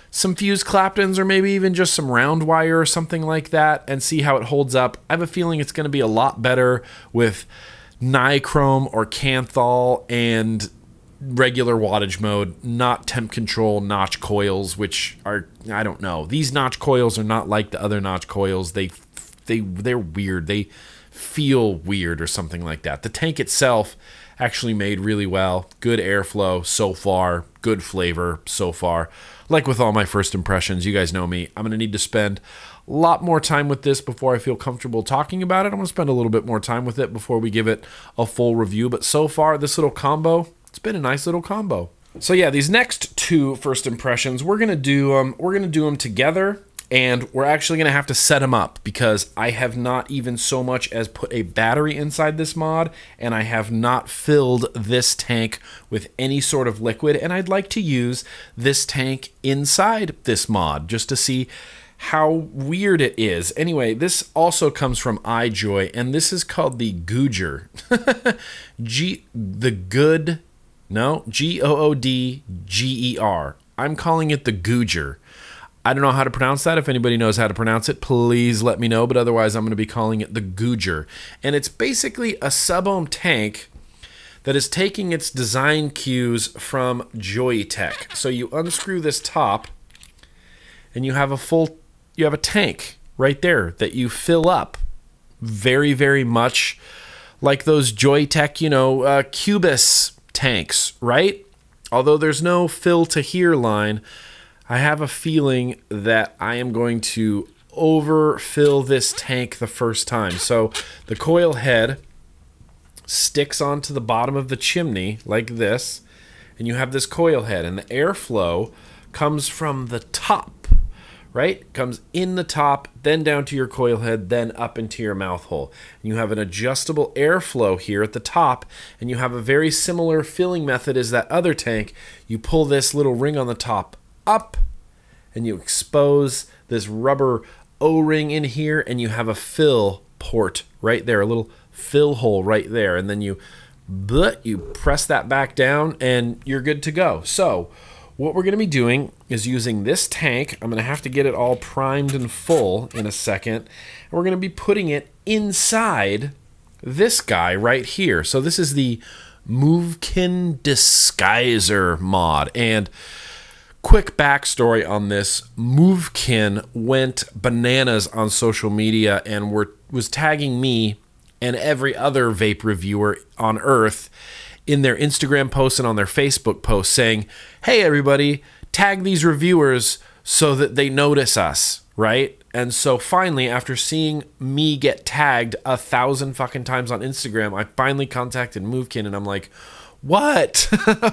some fused Claptons or maybe even just some round wire or something like that and see how it holds up. I have a feeling it's going to be a lot better with nichrome or Kanthal and regular wattage mode, not temp control notch coils, which are, I don't know. These notch coils are not like the other notch coils. They're weird. They feel weird or something like that. The tank itself actually made really well. Good airflow so far. Good flavor so far. Like with all my first impressions, you guys know me. I'm going to need to spend a lot more time with this before I feel comfortable talking about it. I'm going to spend a little bit more time with it before we give it a full review. But so far, this little combo, it's been a nice little combo. So yeah, these next two first impressions, we're going to do them together. And we're actually going to have to set them up because I have not even so much as put a battery inside this mod, and I have not filled this tank with any sort of liquid, and I'd like to use this tank inside this mod just to see how weird it is. Anyway, this also comes from iJoy, and this is called the Goodger. Goodger. I'm calling it the Goodger. I don't know how to pronounce that. If anybody knows how to pronounce it, please let me know. But otherwise, I'm going to be calling it the Goodger. And it's basically a sub-ohm tank that is taking its design cues from Joytech. So you unscrew this top, and you have a tank right there that you fill up. Very, very much like those Joytech, Cubus tanks, right? Although there's no fill to here line, I have a feeling that I am going to overfill this tank the first time. So the coil head sticks onto the bottom of the chimney like this, and you have this coil head, and the airflow comes from the top, right? Comes in the top, then down to your coil head, then up into your mouth hole. And you have an adjustable airflow here at the top, and you have a very similar filling method as that other tank. You pull this little ring on the top up, and you expose this rubber O-ring in here, and you have a fill port right there, a little fill hole right there, and then you press that back down, and you're good to go. So what we're going to be doing is using this tank. I'm going to have to get it all primed and full in a second, and we're going to be putting it inside this guy right here. So this is the Movkin Disguiser mod, and quick backstory on this: Movkin went bananas on social media and was tagging me and every other vape reviewer on earth in their Instagram posts and on their Facebook posts saying, hey everybody, tag these reviewers so that they notice us, right? And so finally, after seeing me get tagged 1,000 fucking times on Instagram, I finally contacted Movkin, and I'm like, what?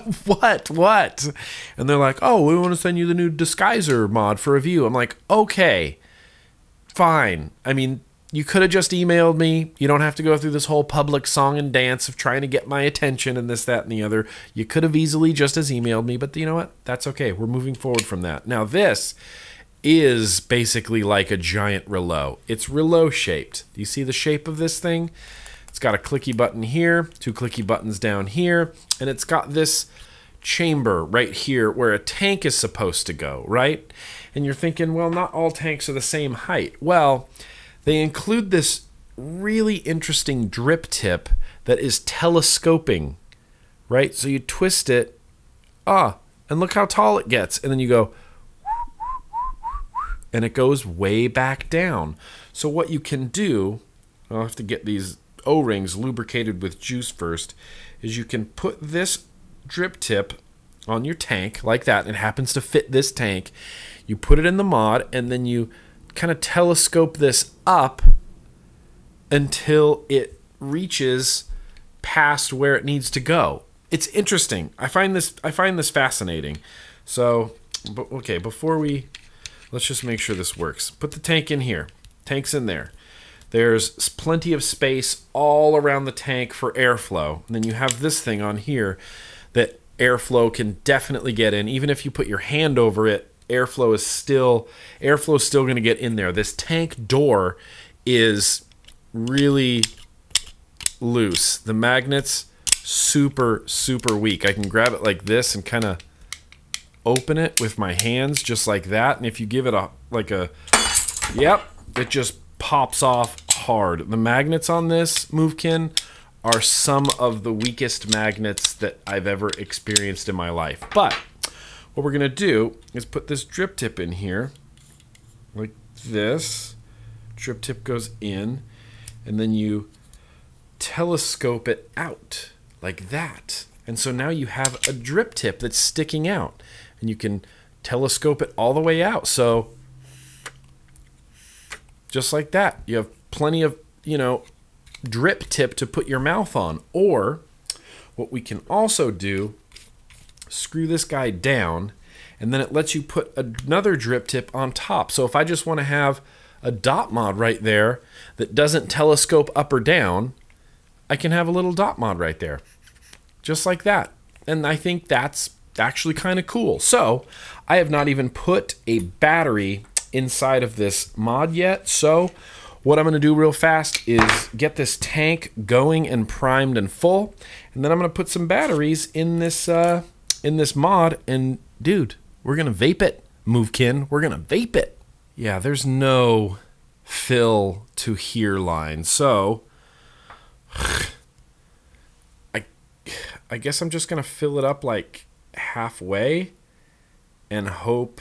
what? And they're like, oh, we want to send you the new Disguiser mod for review. I'm like, okay, fine. I mean, you could have just emailed me. You don't have to go through this whole public song and dance of trying to get my attention and this, that, and the other. You could have easily just as emailed me, but you know what? That's okay. We're moving forward from that. Now, this is basically like a giant rouleau. It's rouleau shaped. Do you see the shape of this thing? It's got a clicky button here, 2 clicky buttons down here, and it's got this chamber right here where a tank is supposed to go, right? And you're thinking, well, not all tanks are the same height. Well, they include this really interesting drip tip that is telescoping, right? So you twist it, and look how tall it gets, and then you go, and it goes way back down. So what you can do, I'll have to get these O-rings lubricated with juice first, is you can put this drip tip on your tank like that. It happens to fit this tank. You put it in the mod, and then you kind of telescope this up until it reaches past where it needs to go. It's interesting. I find this fascinating. So, okay, let's just make sure this works. Put the tank in here. Tank's in there. There's plenty of space all around the tank for airflow. And then you have this thing on here that airflow can definitely get in. Even if you put your hand over it, airflow is still going to get in there. This tank door is really loose. The magnet's super, super weak. I can grab it like this and kind of open it with my hands just like that. And if you give it yep, it just pops off hard. The magnets on this Movkin are some of the weakest magnets that I've ever experienced in my life. But what we're gonna do is put this drip tip in here, like this. Drip tip goes in, and then you telescope it out like that. And so now you have a drip tip that's sticking out, and you can telescope it all the way out. So just like that, you have plenty of, you know, drip tip to put your mouth on. Or what we can also do, screw this guy down, and then it lets you put another drip tip on top. So if I just want to have a dot mod right there that doesn't telescope up or down, I can have a little dot mod right there, just like that. And I think that's actually kind of cool. So I have not even put a battery inside of this mod yet. So what I'm going to do real fast is get this tank going and primed and full, and then I'm going to put some batteries in this mod, and dude, we're going to vape it, Movkin. We're going to vape it. Yeah, there's no fill to here line, so I guess I'm just going to fill it up like halfway and hope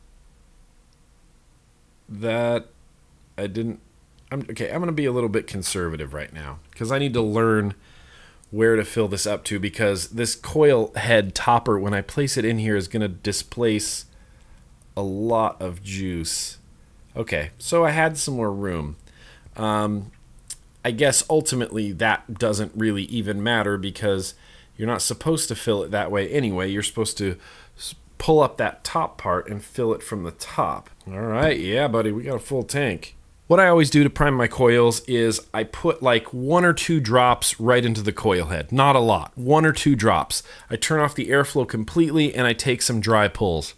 that I didn't... I'm going to be a little bit conservative right now because I need to learn where to fill this up to, because this coil head topper, when I place it in here, is going to displace a lot of juice. Okay, so I had some more room. I guess ultimately that doesn't really even matter because you're not supposed to fill it that way anyway. You're supposed to pull up that top part and fill it from the top. All right, yeah, buddy, we got a full tank. What I always do to prime my coils is I put like 1 or 2 drops right into the coil head. Not a lot, 1 or 2 drops. I turn off the airflow completely and I take some dry pulls.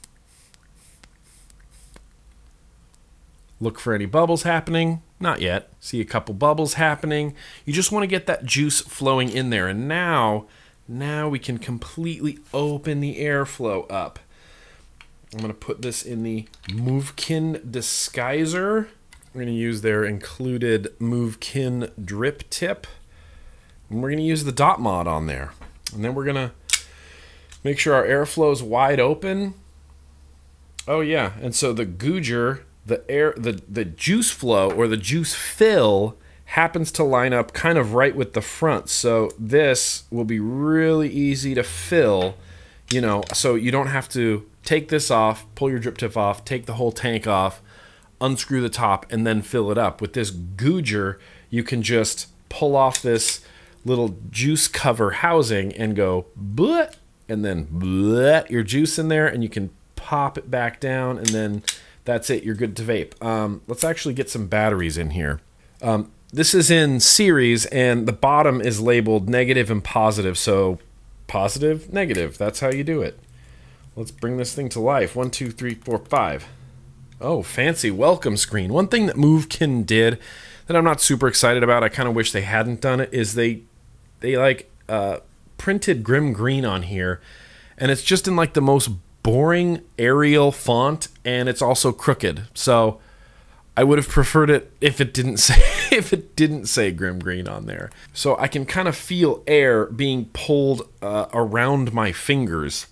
Look for any bubbles happening. Not yet. See a couple bubbles happening. You just want to get that juice flowing in there. And now we can completely open the airflow up. I'm going to put this in the Movkin Disguiser. We're going to use their included Movkin drip tip. And we're going to use the dot mod on there. And then we're going to make sure our airflow is wide open. Oh yeah, and so the Goodger, the juice flow or the juice fill happens to line up kind of right with the front. So this will be really easy to fill, you know, so you don't have to take this off, pull your drip tip off, take the whole tank off, unscrew the top, and then fill it up. With this Goodger, you can just pull off this little juice cover housing and go bleh, and then bleh, your juice in there, and you can pop it back down, and then that's it. You're good to vape. Let's actually get some batteries in here. This is in series, and the bottom is labeled negative and positive. So positive, negative. That's how you do it. Let's bring this thing to life. 1, 2, 3, 4, 5. Oh, fancy welcome screen. One thing that Movkin did that I'm not super excited about, I kind of wish they hadn't done it, is they like printed GrimmGreen on here, and it's just in like the most boring Arial font, and it's also crooked. So I would have preferred it if it didn't say GrimmGreen on there. So I can kind of feel air being pulled around my fingers.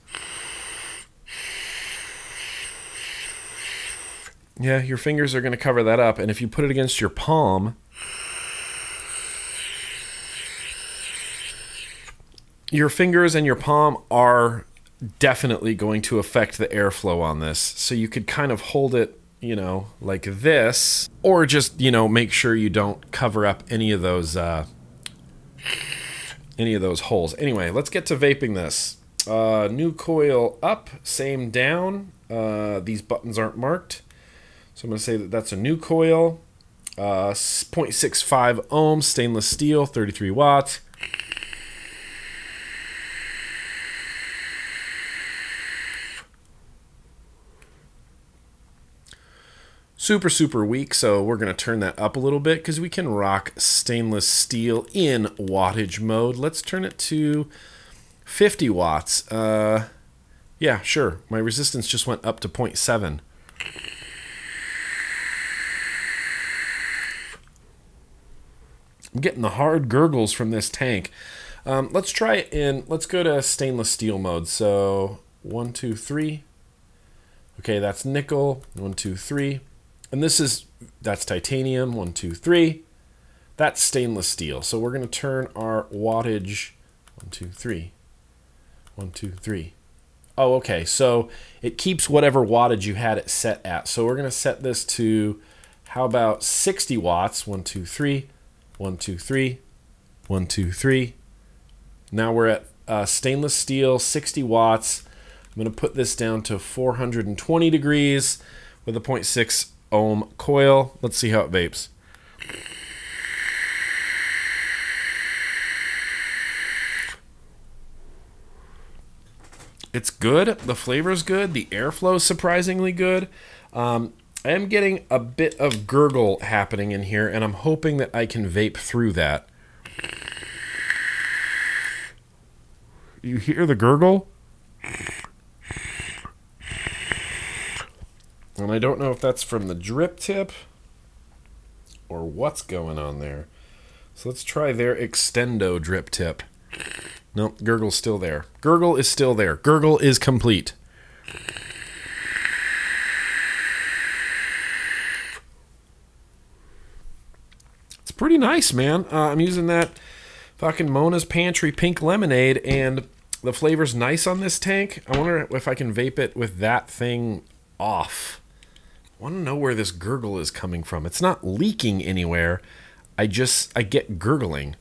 Yeah, your fingers are going to cover that up, and if you put it against your palm, your fingers and your palm are definitely going to affect the airflow on this. So you could kind of hold it, you know, like this, or just, you know, make sure you don't cover up any of those holes. Anyway, let's get to vaping this. New coil up, same down. These buttons aren't marked, so I'm going to say that that's a new coil. 0.65 ohms, stainless steel, 33 watts. Super weak, so we're going to turn that up a little bit because we can rock stainless steel in wattage mode. Let's turn it to 50 watts. Yeah, sure. My resistance just went up to 0.7. I'm getting the hard gurgles from this tank. Let's try it in, let's go to stainless steel mode. So 1, 2, 3. Okay, that's nickel. 1, 2, 3. And that's titanium. 1, 2, 3. That's stainless steel. So we're going to turn our wattage. 1, 2, 3. 1, 2, 3. Oh, okay. So it keeps whatever wattage you had it set at. So we're going to set this to, how about 60 watts? 1, 2, 3. 1, 2, 3. 1, 2, 3. Now we're at stainless steel, 60 watts. I'm going to put this down to 420 degrees with a 0.6 ohm coil. Let's see how it vapes. It's good. The flavor's good. The airflow is surprisingly good. I am getting a bit of gurgle happening in here, and I'm hoping that I can vape through that. You hear the gurgle? And I don't know if that's from the drip tip or what's going on there. So let's try their extendo drip tip. Nope, gurgle's still there. Gurgle is still there. Gurgle is complete. It's pretty nice, man. I'm using that fucking Mona's Pantry pink lemonade, and the flavor's nice on this tank. I wonder if I can vape it with that thing off. I want to know where this gurgle is coming from. It's not leaking anywhere. I get gurgling.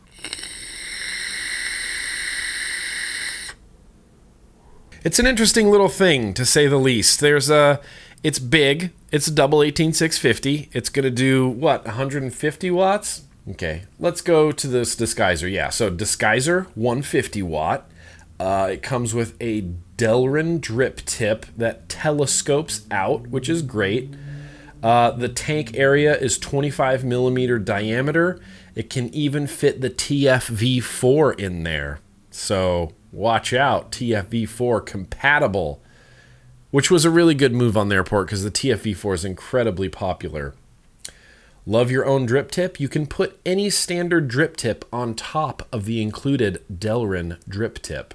It's an interesting little thing, to say the least. It's big. It's a double 18650. It's going to do, what, 150 watts? Okay, let's go to this Disguiser. Yeah, so Disguiser, 150 watt. It comes with a Delrin drip tip that telescopes out, which is great. The tank area is 25 millimeter diameter. It can even fit the TFV4 in there. So watch out, TFV4 compatible, which was a really good move on their part because the TFV4 is incredibly popular. Love your own drip tip? You can put any standard drip tip on top of the included Delrin drip tip.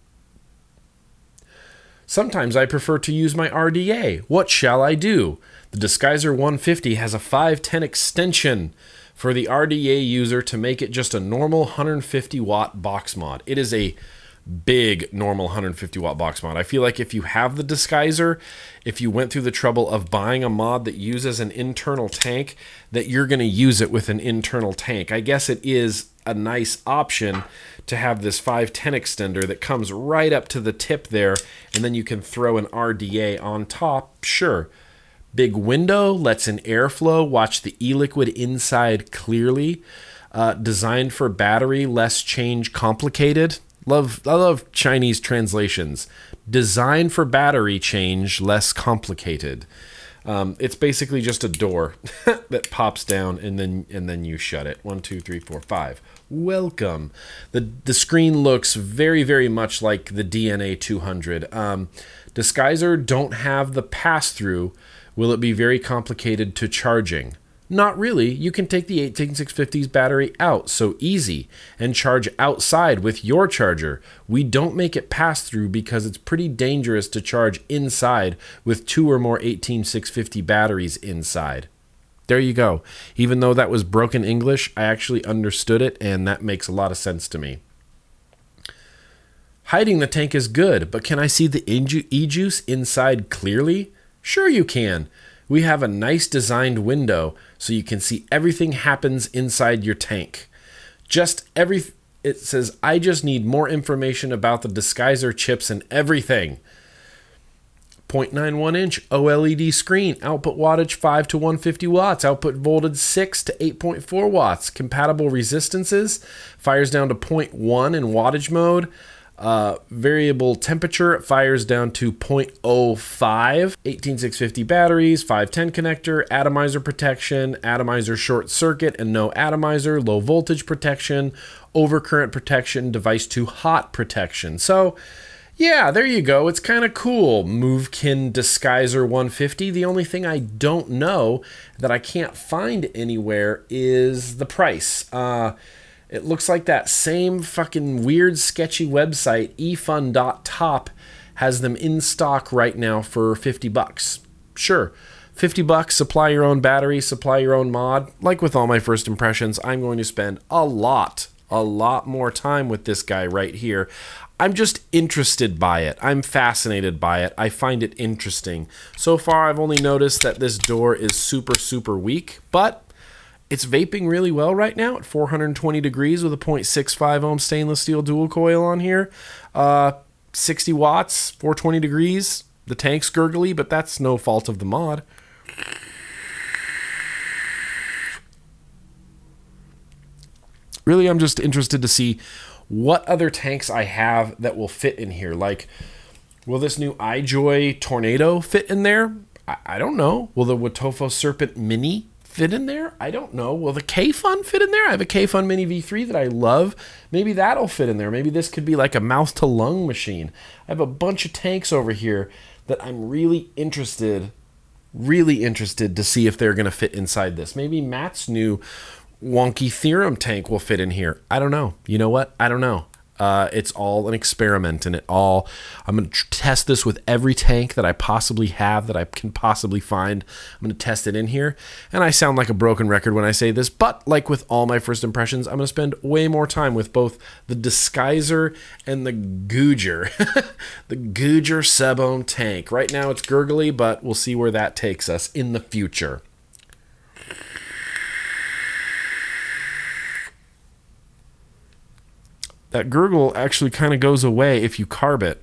Sometimes I prefer to use my RDA. What shall I do? The Disguiser 150 has a 510 extension for the RDA user to make it just a normal 150 watt box mod. It is a big normal 150 watt box mod. I feel like if you have the Disguiser, if you went through the trouble of buying a mod that uses an internal tank, that you're going to use it with an internal tank. I guess it is a nice option to have this 510 extender that comes right up to the tip there, and then you can throw an RDA on top. Sure. Big window, lets in airflow, watch the e-liquid inside clearly. Designed for battery, less change complicated. I love Chinese translations. Designed for battery change, less complicated. It's basically just a door that pops down and then you shut it. 1, 2, 3, 4, 5. Welcome. The screen looks very, very much like the DNA 200. Disguiser don't have the pass-through. Will it be very complicated to charging? Not really. You can take the 18650's battery out, so easy, and charge outside with your charger. We don't make it pass through because it's pretty dangerous to charge inside with 2 or more 18650 batteries inside. There you go. Even though that was broken English, I actually understood it, and that makes a lot of sense to me. Hiding the tank is good, but can I see the e-juice inside clearly? Sure you can. We have a nice designed window so you can see everything happens inside your tank. It says, I just need more information about the Disguiser chips and everything. 0.91 inch OLED screen, output wattage 5 to 150 watts, output voltage 6 to 8.4 watts, compatible resistances, fires down to 0.1 in wattage mode. Variable temperature, it fires down to 0.05, 18650 batteries, 510 connector, atomizer protection, atomizer short circuit and no atomizer, low voltage protection, overcurrent protection, device to hot protection. So Yeah, there you go. It's kind of cool. Movkin Disguiser 150. The only thing I don't know that I can't find anywhere is the price. It looks like that same fucking weird, sketchy website, efun.top, has them in stock right now for 50 bucks. Sure, 50 bucks, supply your own battery, supply your own mod. Like with all my first impressions, I'm going to spend a lot more time with this guy right here. I'm just interested by it. I'm fascinated by it. I find it interesting. So far, I've only noticed that this door is super, super weak, but it's vaping really well right now at 420 degrees with a 0.65 ohm stainless steel dual coil on here. 60 watts, 420 degrees. The tank's gurgly, but that's no fault of the mod. Really, I'm just interested to see what other tanks I have that will fit in here. Like, will this new iJoy Tornado fit in there? I don't know. Will the Wotofo Serpent Mini fit in there? I don't know. Will the K-Fun fit in there? I have a K-Fun Mini V3 that I love. Maybe that'll fit in there. Maybe this could be like a mouth-to-lung machine. I have a bunch of tanks over here that I'm really interested to see if they're going to fit inside this. Maybe Matt's new wonky theorem tank will fit in here. I don't know. You know what? I don't know. It's all an experiment, and I'm going to test this with every tank that I possibly have, that I can possibly find. I'm going to test it in here, and I sound like a broken record when I say this, but like with all my first impressions, I'm going to spend way more time with both the Disguiser and the Goodger. The Goodger sub-ohm tank. Right now it's gurgly, but we'll see where that takes us in the future. That gurgle actually kind of goes away if you carb it.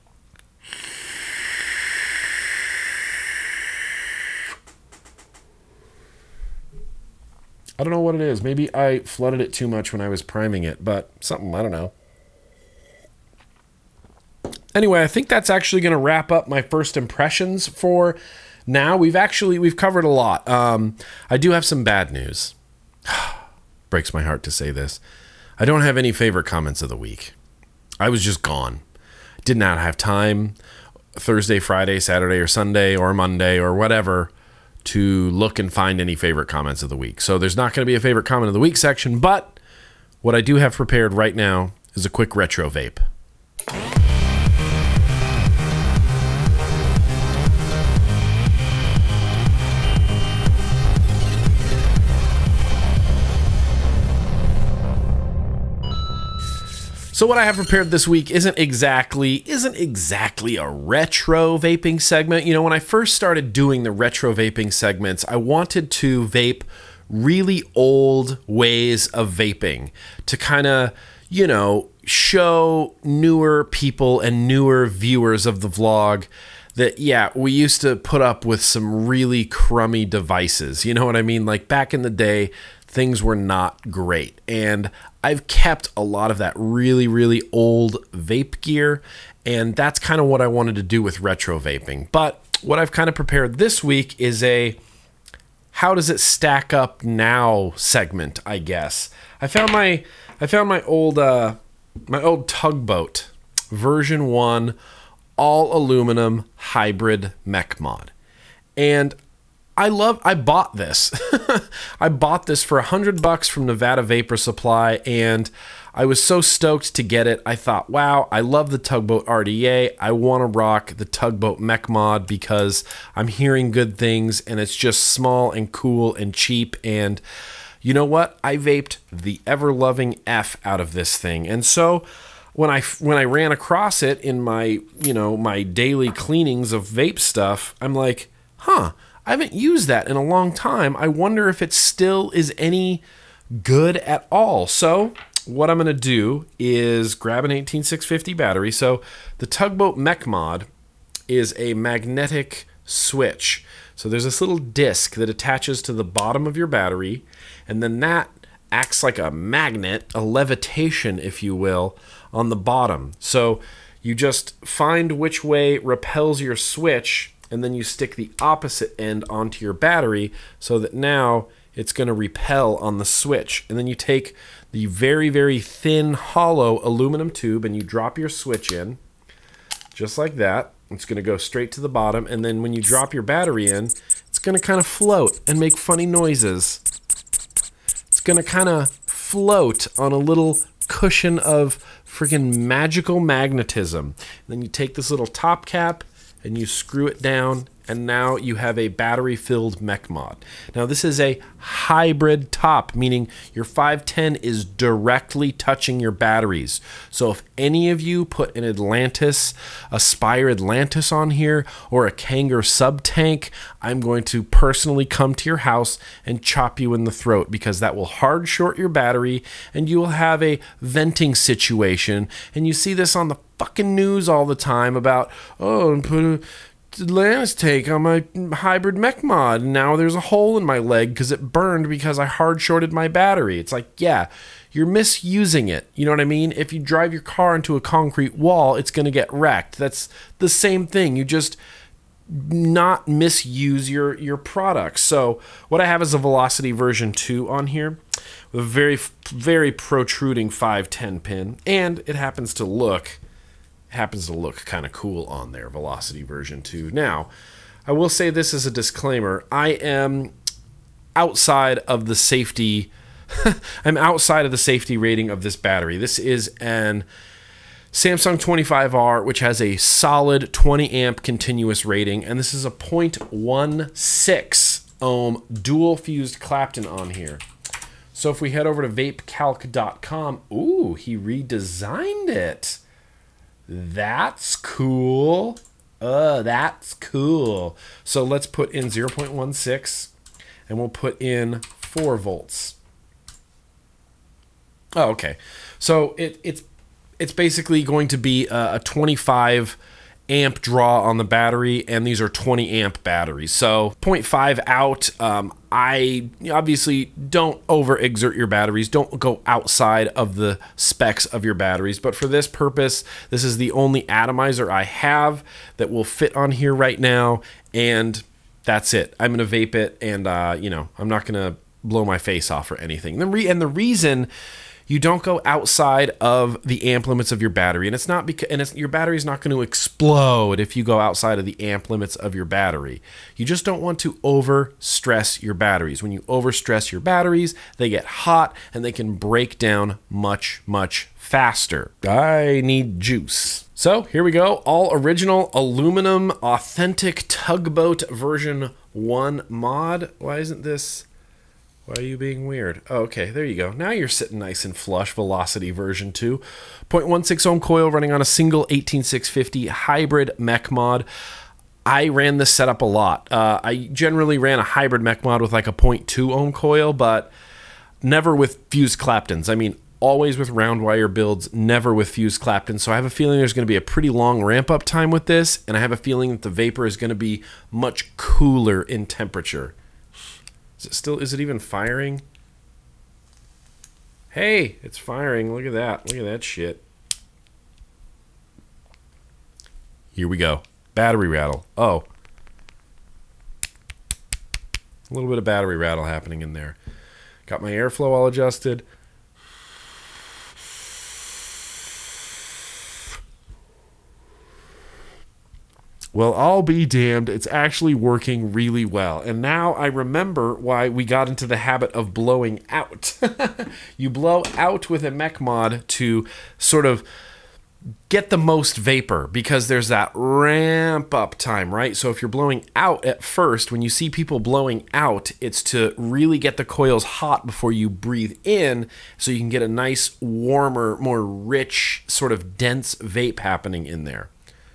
I don't know what it is. Maybe I flooded it too much when I was priming it, but something, I don't know. Anyway, I think that's actually going to wrap up my first impressions for now. We've covered a lot. I do have some bad news. Breaks my heart to say this. I don't have any favorite comments of the week. I was just gone. Did not have time Thursday, Friday, Saturday, or Sunday, or Monday, or whatever to look and find any favorite comments of the week. So there's not going to be a favorite comment of the week section, but what I do have prepared right now is a quick retro vape. So what I have prepared this week isn't exactly a retro vaping segment. You know, when I first started doing the retro vaping segments, I wanted to vape really old ways of vaping to kind of, you know, show newer people and newer viewers of the vlog that, yeah, we used to put up with some really crummy devices. You know what I mean? Like back in the day, things were not great. And I've kept a lot of that really, really old vape gear, and that's kind of what I wanted to do with retro vaping. But what I've kind of prepared this week is a how does it stack up now segment, I guess. I found my old Tugboat version 1 all aluminum hybrid mech mod. And I bought this. I bought this for $100 from Nevada Vapor Supply, and I was so stoked to get it. I thought, wow, I love the Tugboat RDA. I want to rock the Tugboat mech mod because I'm hearing good things, and it's just small and cool and cheap. And you know what? I vaped the ever-loving F out of this thing. And so when I ran across it in my, you know, my daily cleanings of vape stuff, I'm like, huh, I haven't used that in a long time. I wonder if it still is any good at all. So what I'm going to do is grab an 18650 battery. So the Tugboat mech mod is a magnetic switch. So there's this little disc that attaches to the bottom of your battery, and then that acts like a magnet, a levitation, if you will, on the bottom. So you just find which way repels your switch, and then you stick the opposite end onto your battery so that now it's going to repel on the switch. And then you take the very, very thin, hollow aluminum tube and you drop your switch in. just like that. It's going to go straight to the bottom, and then when you drop your battery in, it's going to kind of float and make funny noises. It's going to kind of float on a little cushion of freaking magical magnetism. And then you take this little top cap and you screw it down, and now you have a battery-filled mech mod. Now this is a hybrid top, meaning your 510 is directly touching your batteries. So if any of you put an Atlantis, Aspire Atlantis on here, or a Kanger sub-tank, I'm going to personally come to your house and chop you in the throat, because that will hard short your battery and you will have a venting situation. And you see this on the fucking news all the time about, oh, and put a Atlantis tank on my hybrid mech mod, and now there's a hole in my leg because it burned because I hard shorted my battery. It's like, yeah, you're misusing it. You know what I mean? If you drive your car into a concrete wall, it's going to get wrecked. That's the same thing. You just not misuse your product. So what I have is a Velocity version 2 on here with a very, very protruding 510 pin, and it happens to look kind of cool on there, Velocity version 2. Now, I will say this as a disclaimer. I am outside of the safety I'm outside of the safety rating of this battery. This is an Samsung 25R, which has a solid 20 amp continuous rating, and this is a 0.16 ohm dual fused Clapton on here. So if we head over to vapecalc.com, ooh, he redesigned it. That's cool. That's cool. So let's put in 0.16 and we'll put in 4 volts. Oh, okay. So it's basically going to be a 25 amp draw on the battery, and these are 20 amp batteries. So 0.5 out. I obviously don't overexert your batteries. Don't go outside of the specs of your batteries. But for this purpose, this is the only atomizer I have that will fit on here right now, and that's it. I'm gonna vape it, and you know, I'm not gonna blow my face off or anything. And the reason you don't go outside of the amp limits of your battery, and it's not because your battery is not going to explode if you go outside of the amp limits of your battery. You just don't want to over stress your batteries. When you over stress your batteries, they get hot and they can break down much faster. I need juice. So here we go, all original aluminum authentic tugboat version 1 mod. Why isn't this? Why are you being weird? Oh, okay, there you go. Now you're sitting nice and flush. Velocity version 2. 0.16 ohm coil running on a single 18650 hybrid mech mod. I ran this setup a lot. I generally ran a hybrid mech mod with like a 0.2 ohm coil, but never with fused Claptons. I mean, always with round wire builds, never with fused Claptons. So I have a feeling there's going to be a pretty long ramp up time with this, and I have a feeling that the vapor is going to be much cooler in temperature. Is it even firing? Hey, it's firing. Look at that. Look at that shit. Here we go. Battery rattle. Oh. A little bit of battery rattle happening in there. Got my airflow all adjusted. Well, I'll be damned, it's actually working really well. And now I remember why we got into the habit of blowing out. You blow out with a mech mod to sort of get the most vapor, because there's that ramp up time, right? So if you're blowing out at first, when you see people blowing out, it's to really get the coils hot before you breathe in, so you can get a nice, warmer, more rich, sort of dense vape happening in there.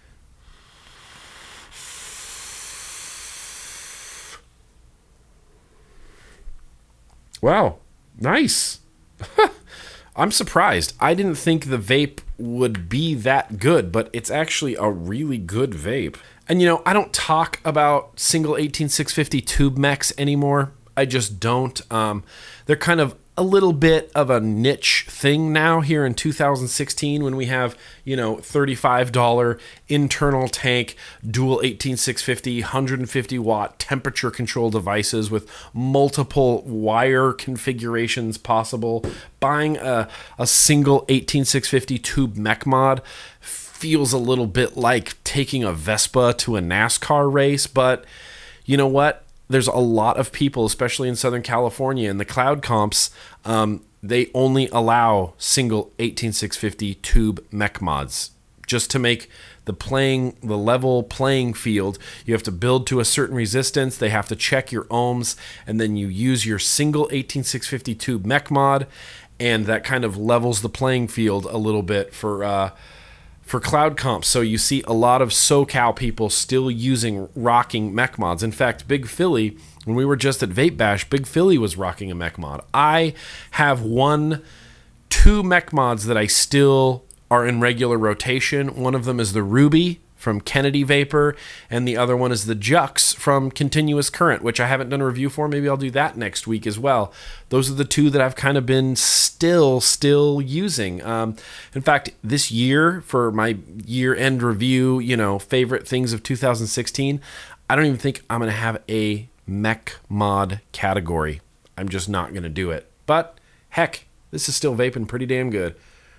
Wow, nice. I'm surprised. I didn't think the vape would be that good, but it's actually a really good vape. And you know, I don't talk about single 18650 tube mechs anymore. I just don't. They're kind of a little bit of a niche thing now here in 2016, when we have, you know, $35 internal tank, dual 18650, 150 watt temperature control devices with multiple wire configurations possible. Buying a single 18650 tube mech mod feels a little bit like taking a Vespa to a NASCAR race, but you know what? There's a lot of people, especially in Southern California, in the cloud comps, they only allow single 18650 tube mech mods. Just to make the level playing field, you have to build to a certain resistance. They have to check your ohms, and then you use your single 18650 tube mech mod, and that kind of levels the playing field a little bit for cloud comps. So you see a lot of SoCal people still rocking mech mods. In fact, Big Philly, when we were just at Vapebash, Big Philly was rocking a mech mod. I have two mech mods that I still are in regular rotation. One of them is the Ruby from Kennedy Vapor, and the other one is the Jux from Continuous Current, which I haven't done a review for. Maybe I'll do that next week as well. Those are the two that I've kind of been still using. In fact, this year, for my year-end review, favorite things of 2016, I don't even think I'm going to have a mech mod category. I'm just not going to do it. But, heck, this is still vaping pretty damn good.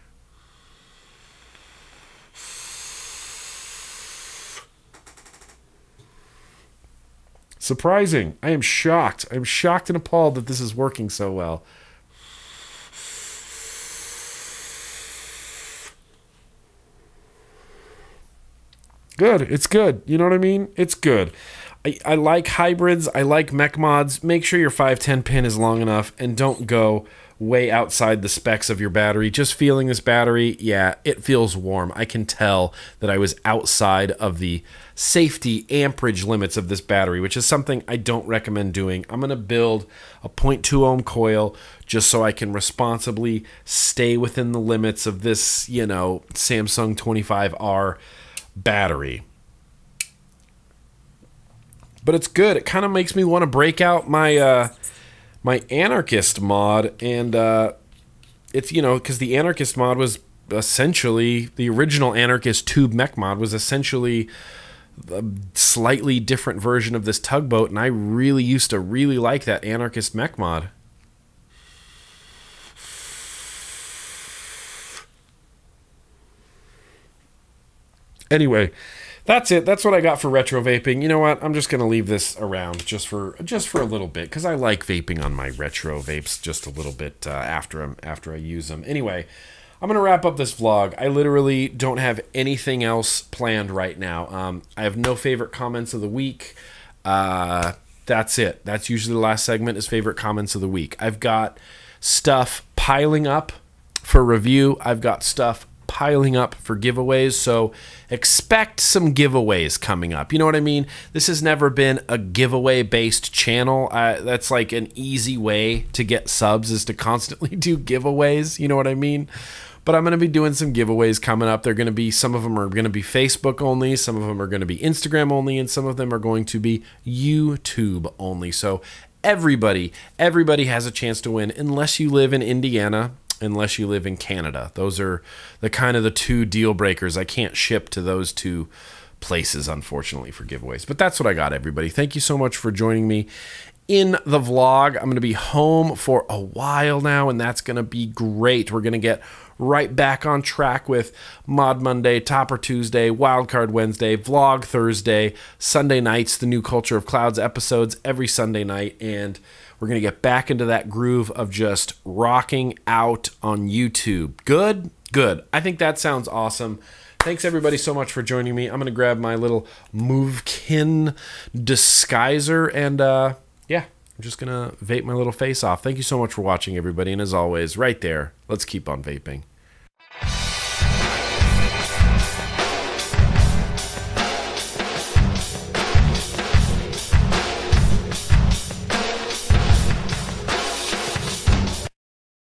Surprising. I am shocked. I'm shocked and appalled that this is working so well. Good. It's good. You know what I mean? It's good. I like hybrids. I like mech mods. Make sure your 510 pin is long enough, and don't go way outside the specs of your battery. Just feeling this battery, yeah, it feels warm. I can tell that I was outside of the safety amperage limits of this battery, which is something I don't recommend doing. I'm going to build a 0.2 ohm coil just so I can responsibly stay within the limits of this, Samsung 25R battery. But it's good. It kind of makes me want to break out my my Anarchist mod, and it's, because the Anarchist mod was essentially, the original Anarchist tube mech mod was essentially a slightly different version of this tugboat, and I really used to really like that Anarchist mech mod. Anyway, that's it. That's what I got for retro vaping. You know what? I'm just going to leave this around just for a little bit, because I like vaping on my retro vapes just a little bit after I use them. Anyway, I'm going to wrap up this vlog. I literally don't have anything else planned right now. I have no favorite comments of the week. That's it. That's usually the last segment, is favorite comments of the week. I've got stuff piling up for review. I've got stuff piling up for giveaways, so expect some giveaways coming up. You know what I mean? This has never been a giveaway based channel. That's like an easy way to get subs, is to constantly do giveaways. You know what I mean? But I'm going to be doing some giveaways coming up. They're going to be, some of them are going to be Facebook only, some of them are going to be Instagram only, and some of them are going to be YouTube only. So everybody has a chance to win, unless you live in Indiana, unless you live in Canada. Those are the two deal breakers. I can't ship to those two places, unfortunately, for giveaways. But that's what I got, everybody. Thank you so much for joining me in the vlog. I'm going to be home for a while now, and that's going to be great. We're going to get right back on track with Mod Monday, Topper Tuesday, Wildcard Wednesday, Vlog Thursday, Sunday nights, the New Culture of Clouds episodes every Sunday night, and we're going to get back into that groove of just rocking out on YouTube. Good? Good. I think that sounds awesome. Thanks, everybody, so much for joining me. I'm going to grab my little Movkin Disguiser, and yeah, I'm just going to vape my little face off. Thank you so much for watching, everybody, and as always, right there, let's keep on vaping.